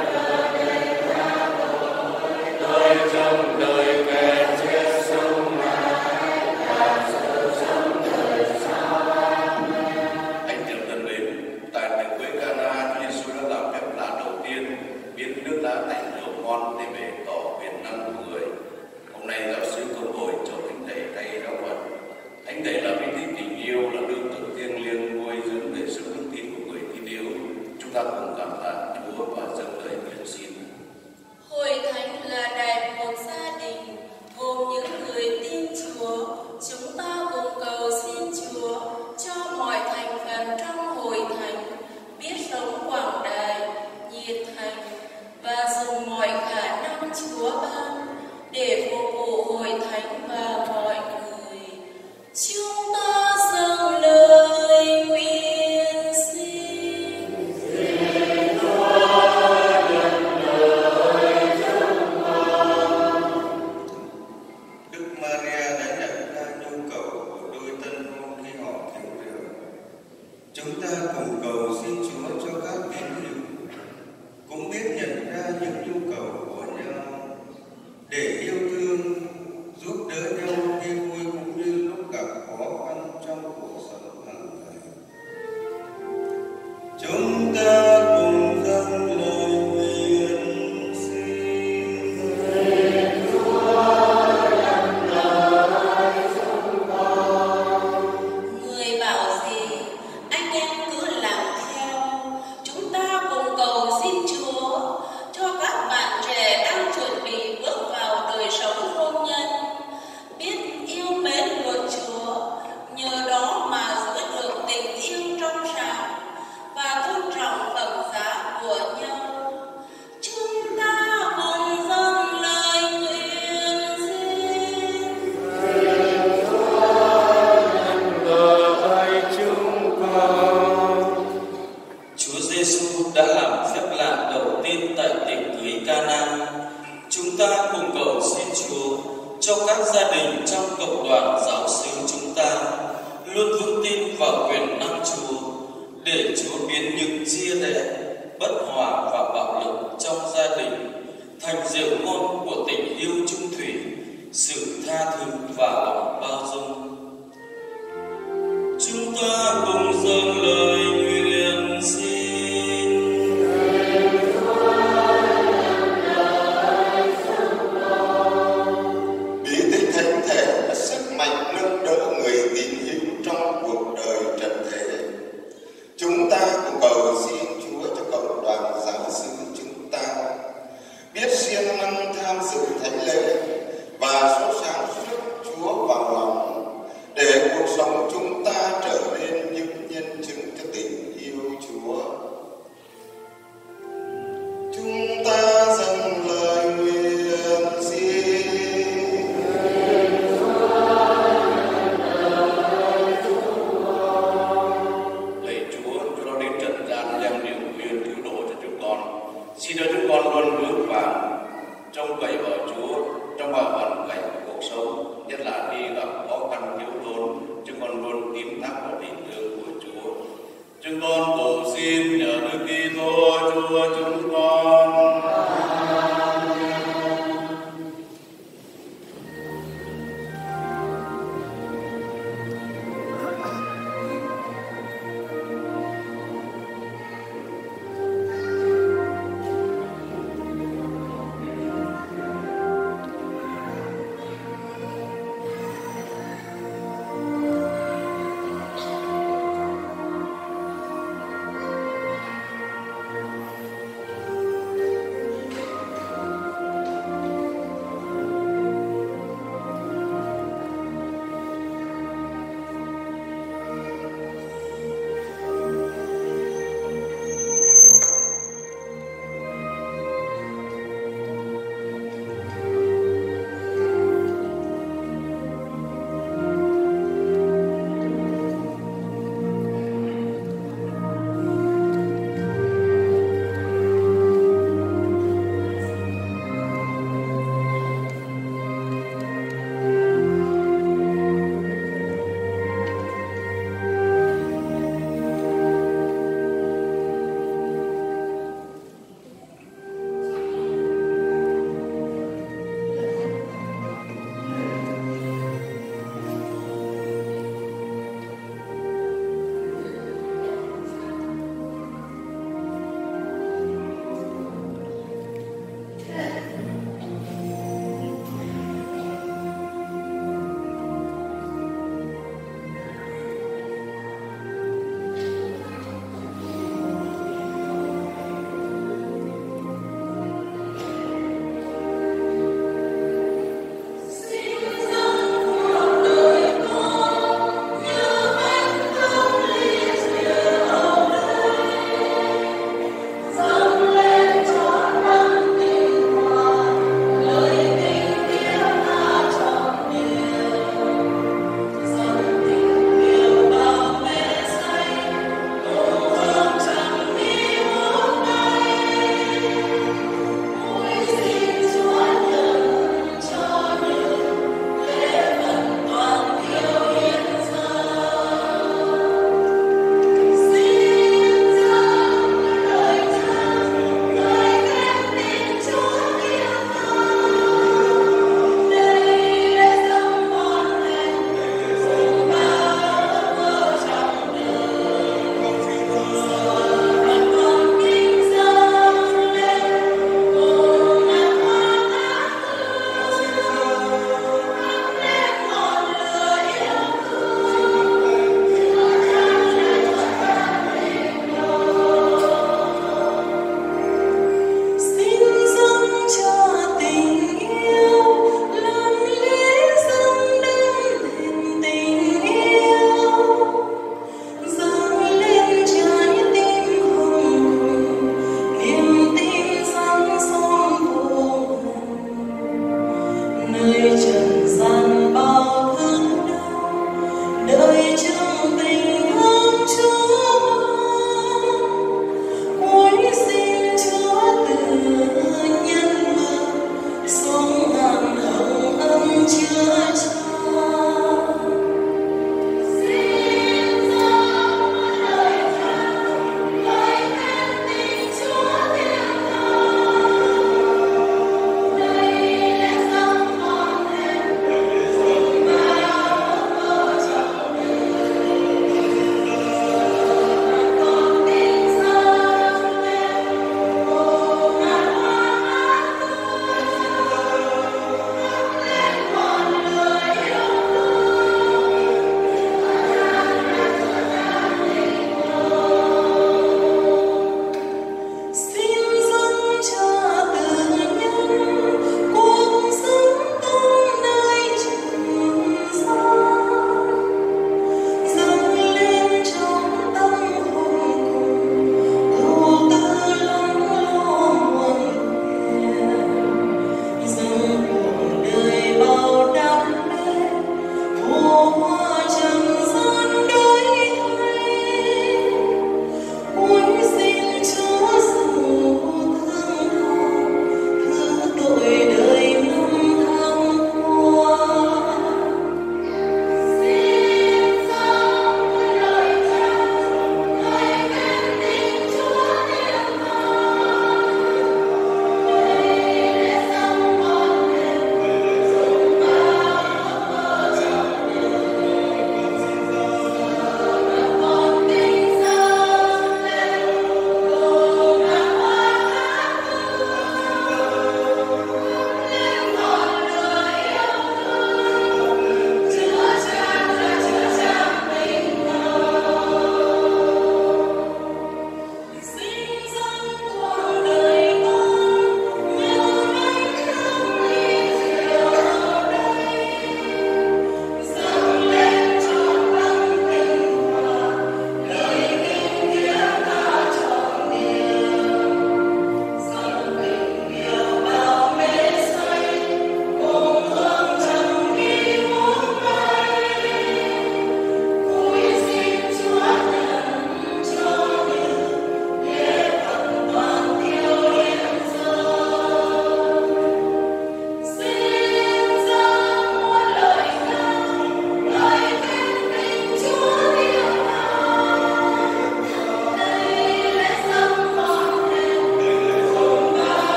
tôi trong đời kẻ chết sống lại và sự sống đời sau. Anh chị thân mến, tại thành quê Cana, Chúa Giêsu đã làm phép lạ đầu tiên, biến nước đá thành rượu ngon để bày tỏ quyền năng của người. Hôm nay giáo xứ Công Bồi cho thánh thầy thay giáo phận. Thánh thầy là vị tín tình yêu, là đương thực thiêng liêng nuôi dưỡng đời sống đức tin của người tín yếu. Chúng ta cùng cảm tạ Chúa và dâng lời nguyện xin. Hội thánh là đại một gia đình gồm những người tin Chúa. Chúng ta cùng cầu xin mọi khả năng Chúa ban để phục vụ hội thánh và mọi người. Chúng ta dâng lời nguyện xin. Đức Maria đã nhận ra nhu cầu của đôi tân hôn khi họ thiếu rượu. Chúng ta cùng cầu xin Chúa cho các tín hữu cũng biết nhận ra những nhu cầu của nhau để yêu thương, giúp đỡ nhau khi vui cũng như lúc gặp khó khăn trong cuộc sống hàng ngày. Chúng ta cùng dâng lời nguyện xin. Người bảo gì, anh em cứ làm theo. Chúng ta cùng cầu xin Chúa cho các bạn trẻ đang chuẩn bị bước vào đời sống hôn nhân biết yêu mến luật Chúa, nhờ đó mà giữ được tình yêu trong sáng và tôn trọng phẩm giá của nhau. Chúng ta cùng dâng lời nguyện xin. Chúa Giêsu đã làm phép lạ đầu tiên tại tiệc cưới Ca-na. Chúng ta cùng cầu xin Chúa cho các gia đình trong cộng đoàn giáo xứ chúng ta luôn vững tin vào quyền năng Chúa, để Chúa biến những chia rẽ, bất hòa và bạo lực trong gia đình thành rượu ngon của tình yêu chung thủy, sự tha thứ và lòng bao dung. Chúng ta cùng dâng lời nguyện xin. Bí tích thánh thể là sức mạnh nâng đỡ người tín hữu trong cuộc đời trần thế. Chúng ta cùng cầu xin Chúa cho cộng đoàn giáo xứ chúng ta biết siêng năng tham dự thánh lễ và số sáng suốt Chúa vào lòng, để cuộc sống chúng ta trở nên những nhân chứng cho tình yêu Chúa. Chúng ta dâng lời nguyện xin. Lạy Chúa, Chúa đã đến trần gian đem điều quyền cứu độ cho chúng con. Xin cho chúng con luôn bước vào trong cậy vào Chúa trong mọi hoàn cảnh của cuộc sống.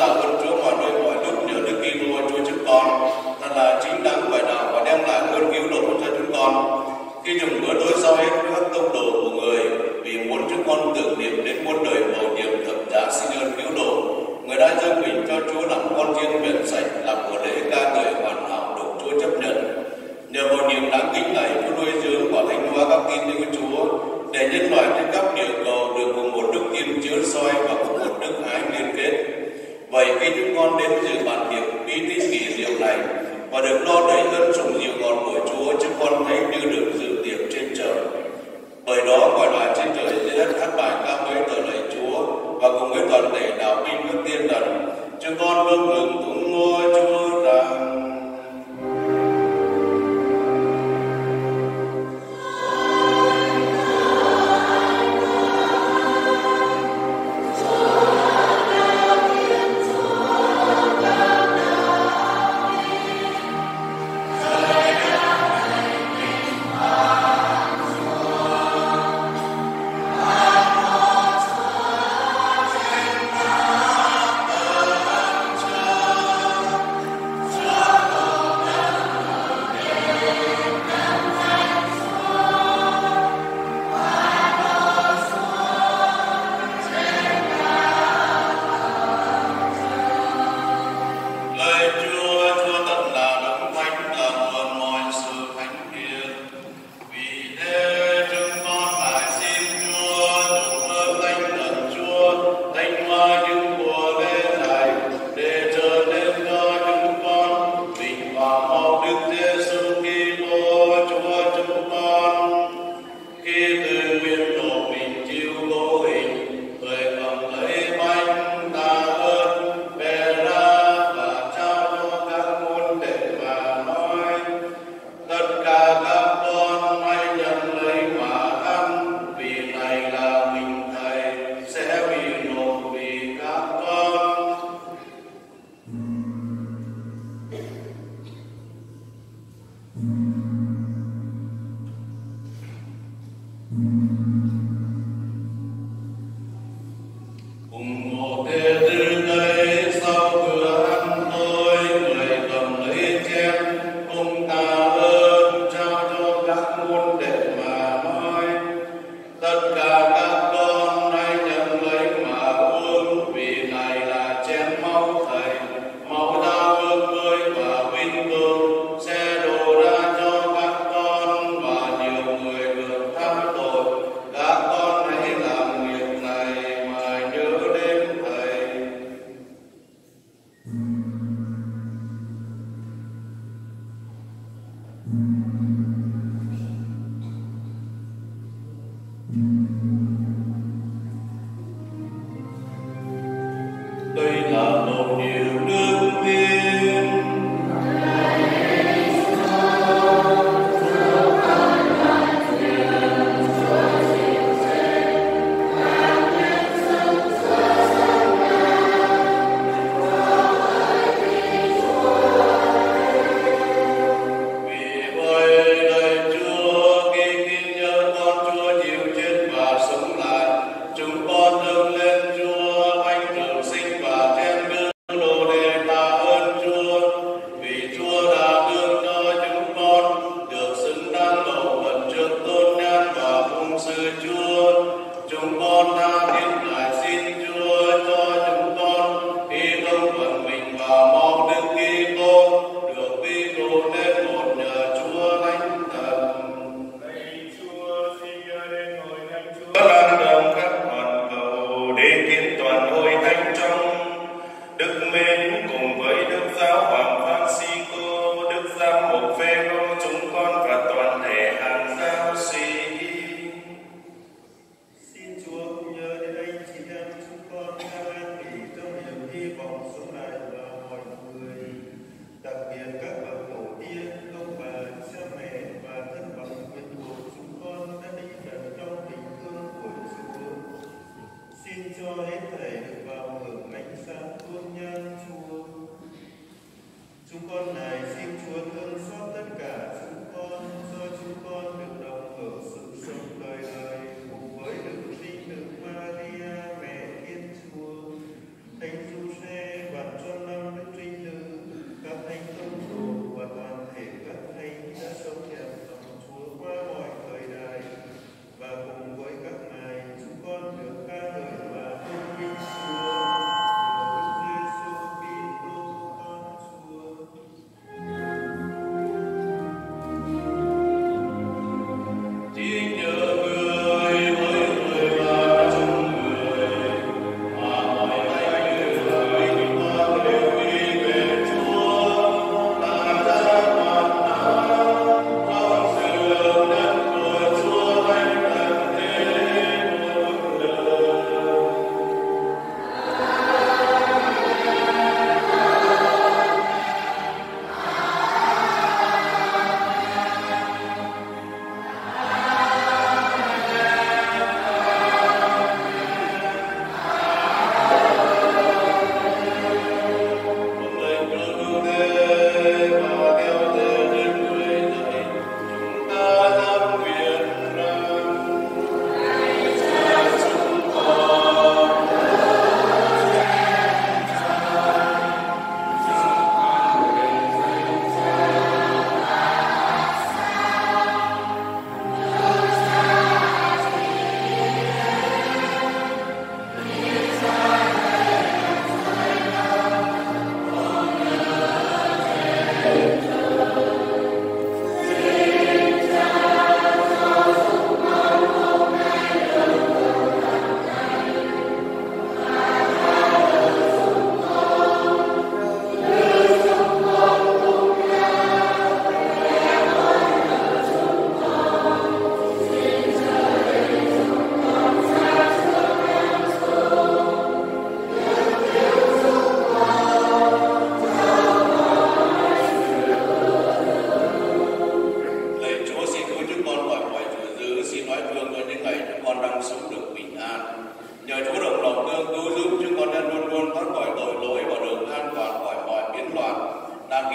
tạ ơn Chúa mọi nơi mọi lúc nhờ Đức Kitô Chúa chúng con thật là chính đáng ngoại đạo và đem lại ơn cứu độ cho chúng con. Khi dùng bữa tối sau hết các tông đồ của người, vì muốn chúng con tưởng niệm đến muôn đời mầu nhiệm thập giá xin ơn cứu độ, người đã dâng mình cho Chúa làm con chiên nguyện sạch, làm của lễ ca ngợi hoàn hảo được Chúa chấp nhận. Nhờ mầu nhiệm đáng kính này, Chúa nuôi dưỡng và thánh hóa các tin hữu Chúa, để nhân loại trên khắp địa cầu được cùng một đức tin chứa soi và cùng một đức ái liên kết. Vậy khi chúng con đến dự bàn tiệc bí tích kỳ diệu này và được lo đầy ơn sủng dịu ngọt của Chúa, chúng con thấy như được dự tiệc trên trời. Bởi đó mọi loài trên trời dưới đất hát bài ca mới tờ lạy Chúa và cùng với toàn thể đạo binh các tiên thần, chúng con không ngừng tung hô Chúa rằng: Chúa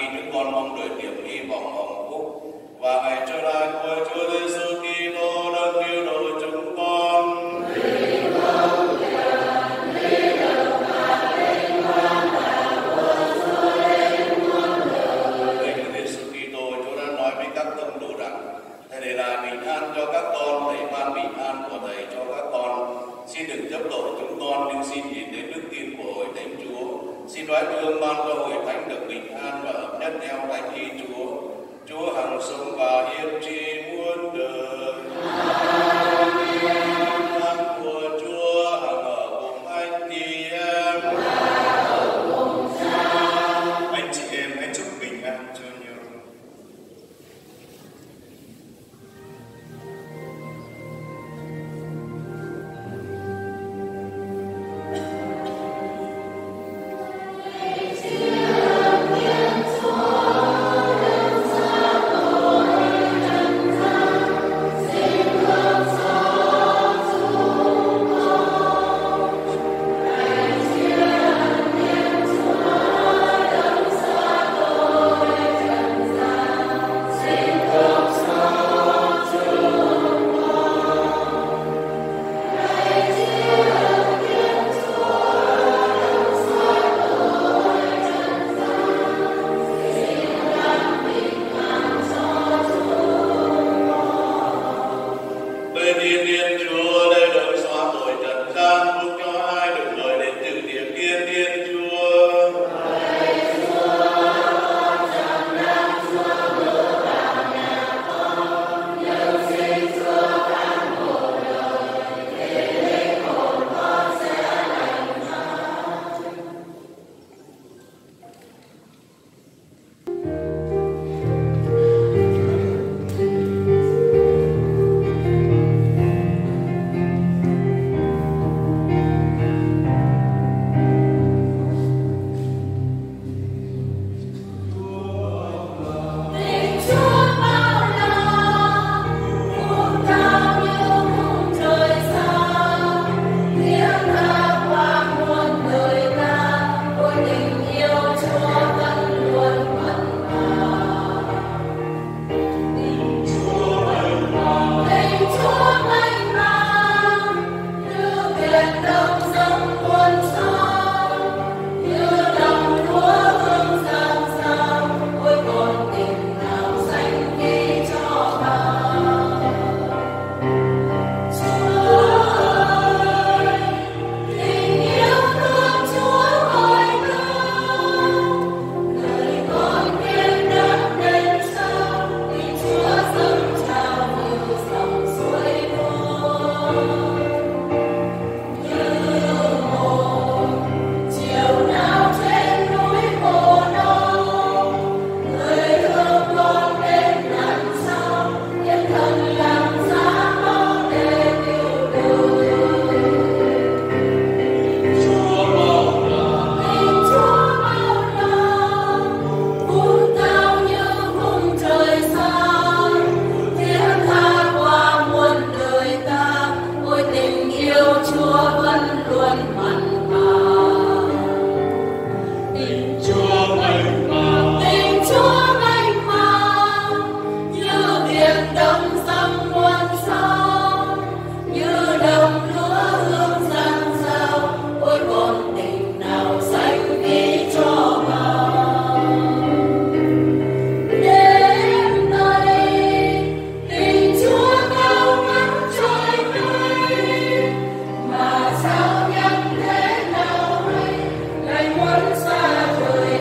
chúng con mong đợi niềm hy vọng hồng phúc và ngày trở lại của Chúa Giêsu Kitô đang cứu độ chúng con. Thầy là bình an cho các con, thầy ban bình an của thầy cho các con. Xin đừng chấp tội chúng con, nhưng xin nhìn đến đức tin của hội thánh Chúa. Xin đoái thương ban cho hội thánh được bình an và hợp nhất theo thánh ý Chúa. Chúa hằng sống và yên tri muôn đời. Amen. Của Chúa hằng ở cùng anh chị em. Anh chị em hãy chúc bình an cho nhau. Xa trời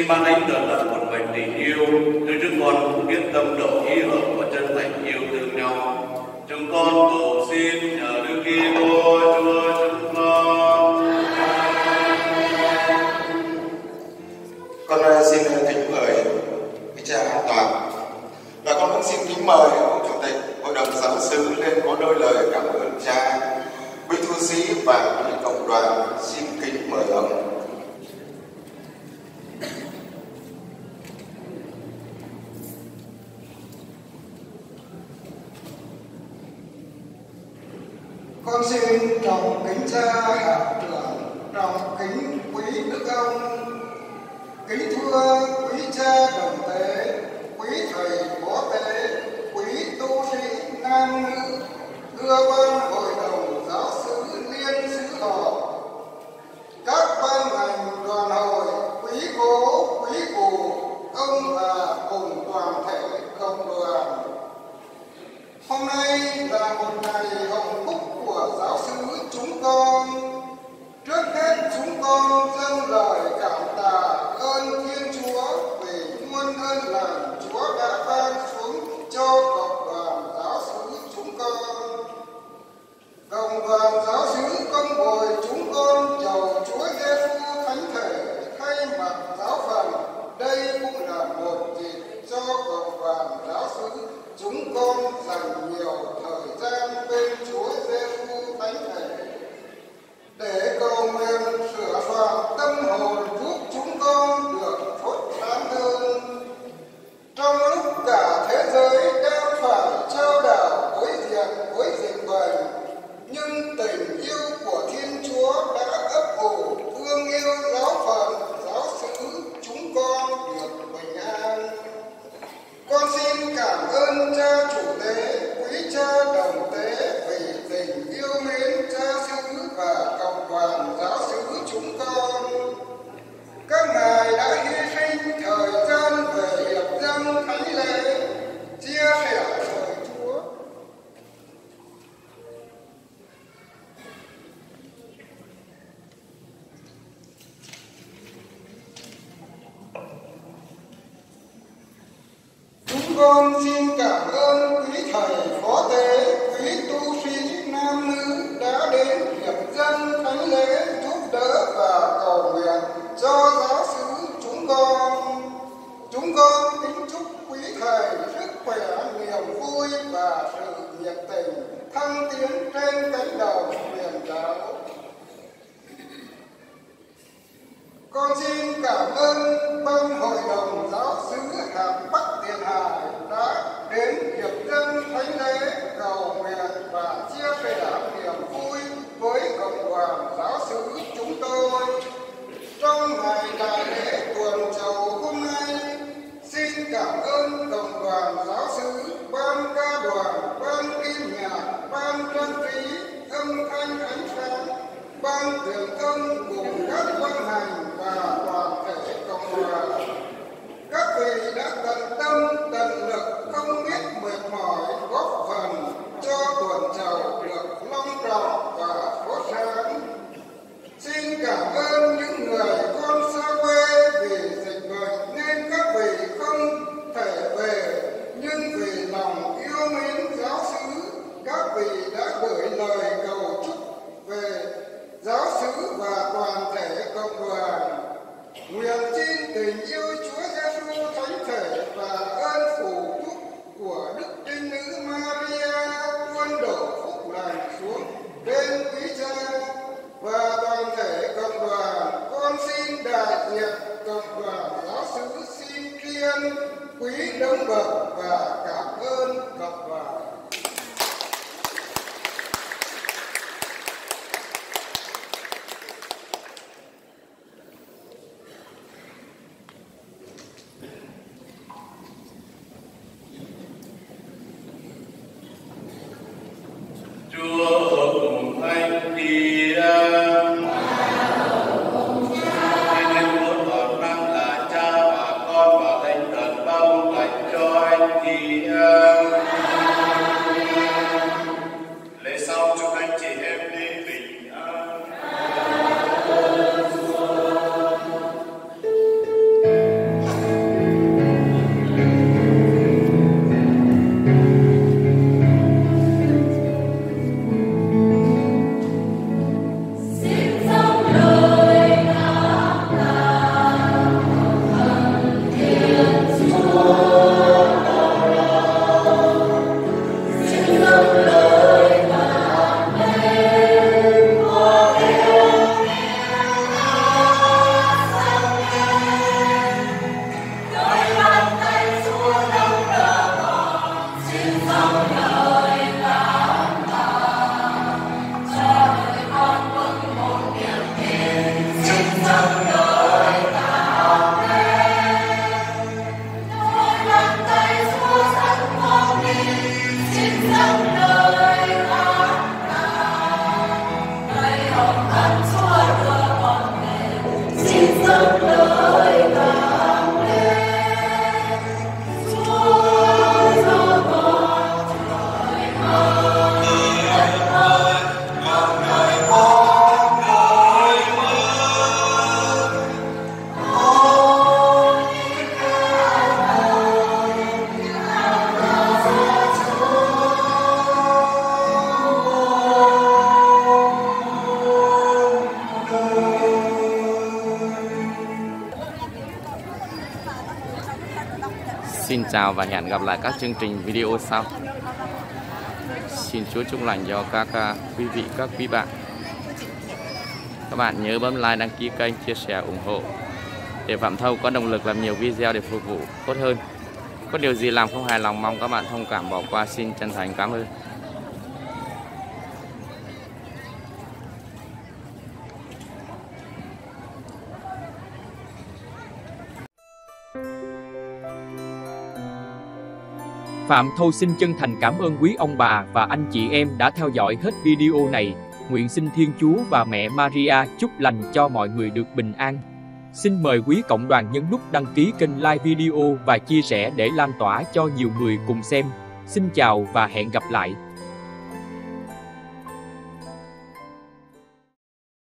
ban anh đợt là một mệnh tình yêu, tôi trước con biết tâm độ ý hợp và chân thành yêu thương nhau. Chúng con cầu xin nhờ Đức Kitô Chúa chúng con. Con xin kính mời quý cha an toàn, và con cũng xin kính mời ông chủ tịch hội đồng giáo xứ lên có đôi lời cảm ơn cha. Quý tu sĩ và quý cộng đoàn xin kính mời ông. Con xin trọng kính cha hạt trưởng, trọng kính quý đức ông, kính thưa quý cha đồng tế, quý thầy phó tế, quý tu sĩ nam nữ, thưa ban hội đồng giáo xứ liên xứ họ, các ban ngành đoàn hội, quý cố, quý cụ, ông bà cùng toàn thể cộng đoàn. Hôm nay là một ngày hồng phúc của giáo xứ chúng con. Trước hết chúng con dâng lời cảm tạ ơn Thiên Chúa vì muôn ơn lành Chúa đã ban xuống cho cộng đoàn giáo xứ chúng con. Cộng đoàn giáo xứ Công Bồi chúng con chầu Chúa Giêsu thánh thể thay mặt giáo phận. Đây cũng là một dịp cho cộng đoàn giáo xứ chúng con dành nhiều thời gian bên Chúa Giêsu thánh thể để cầu nguyện sửa soạn tâm hồn giúp chúng con được phúc sáng hơn. Trong lúc cả thế giới đang phải trao đảo đối diện với dịch bệnh, nhưng tình yêu của Thiên Chúa đã ấp ủ thương yêu giáo phận giáo xứ chúng con được bình an. Con xin cảm ơn cha chủ tế, quý cha đồng tế vì tình yêu mến cha xứ và cộng đoàn giáo xứ chúng con. Các ngài đã hy sinh thời gian về hiệp dâng thánh lễ, chia sẻ lời Chúa. Chúng con xin cảm ơn quý thầy phó tế, quý tu sĩ nam nữ đã đến hiệp dâng thánh lễ giúp đỡ và cầu nguyện cho giáo xứ chúng con. Chúng con kính chúc quý thầy sức khỏe, niềm vui và sự nhiệt tình thăng tiến trên cánh đồng truyền giáo. Con xin cảm ơn ban hội đồng giáo xứ hạt Bắc Tiền Hải đã đến hiệp dâng thánh lễ cầu nguyện và chia sẻ niềm vui với cộng đoàn giáo xứ chúng tôi. Trong ngày đại lễ tuần trầu hôm nay, xin cảm ơn cộng đoàn giáo xứ, ban ca đoàn, ban kim nhạc, ban trang trí, âm thanh ánh sáng, ban truyền thông cùng các ban ngành và toàn thể cộng đoàn. Các vị đã tận tâm, tận lực, không biết mệt mỏi, góp phần cho tuần trầu được long trọng và phốt sáng. Xin cảm ơn những người con xa quê vì dịch bệnh nên các vị không thể về, nhưng vì lòng yêu mến giáo xứ, các vị đã gửi lời cầu chúc về giáo xứ và toàn thể cộng đoàn. Nguyện xin tình yêu Chúa Giêsu thánh thể và ơn phù phúc của Đức Trinh Nữ Maria luôn đổ phúc lành xuống trên quý cha và toàn thể cộng đoàn. Con xin đại diện cộng đoàn giáo xứ xin tri ân quý đấng bậc và cảm ơn cộng đoàn. Thì Xin chào và hẹn gặp lại các chương trình video sau. Xin Chúa chúc lành cho các quý vị, các quý bạn. Các bạn nhớ bấm like, đăng ký kênh, chia sẻ, ủng hộ để Phạm Thâu có động lực làm nhiều video để phục vụ tốt hơn. Có điều gì làm không hài lòng mong các bạn thông cảm bỏ qua. Xin chân thành cảm ơn. Phạm Thâu xin chân thành cảm ơn quý ông bà và anh chị em đã theo dõi hết video này. Nguyện xin Thiên Chúa và mẹ Maria chúc lành cho mọi người được bình an. Xin mời quý cộng đoàn nhấn nút đăng ký kênh, like video và chia sẻ để lan tỏa cho nhiều người cùng xem. Xin chào và hẹn gặp lại.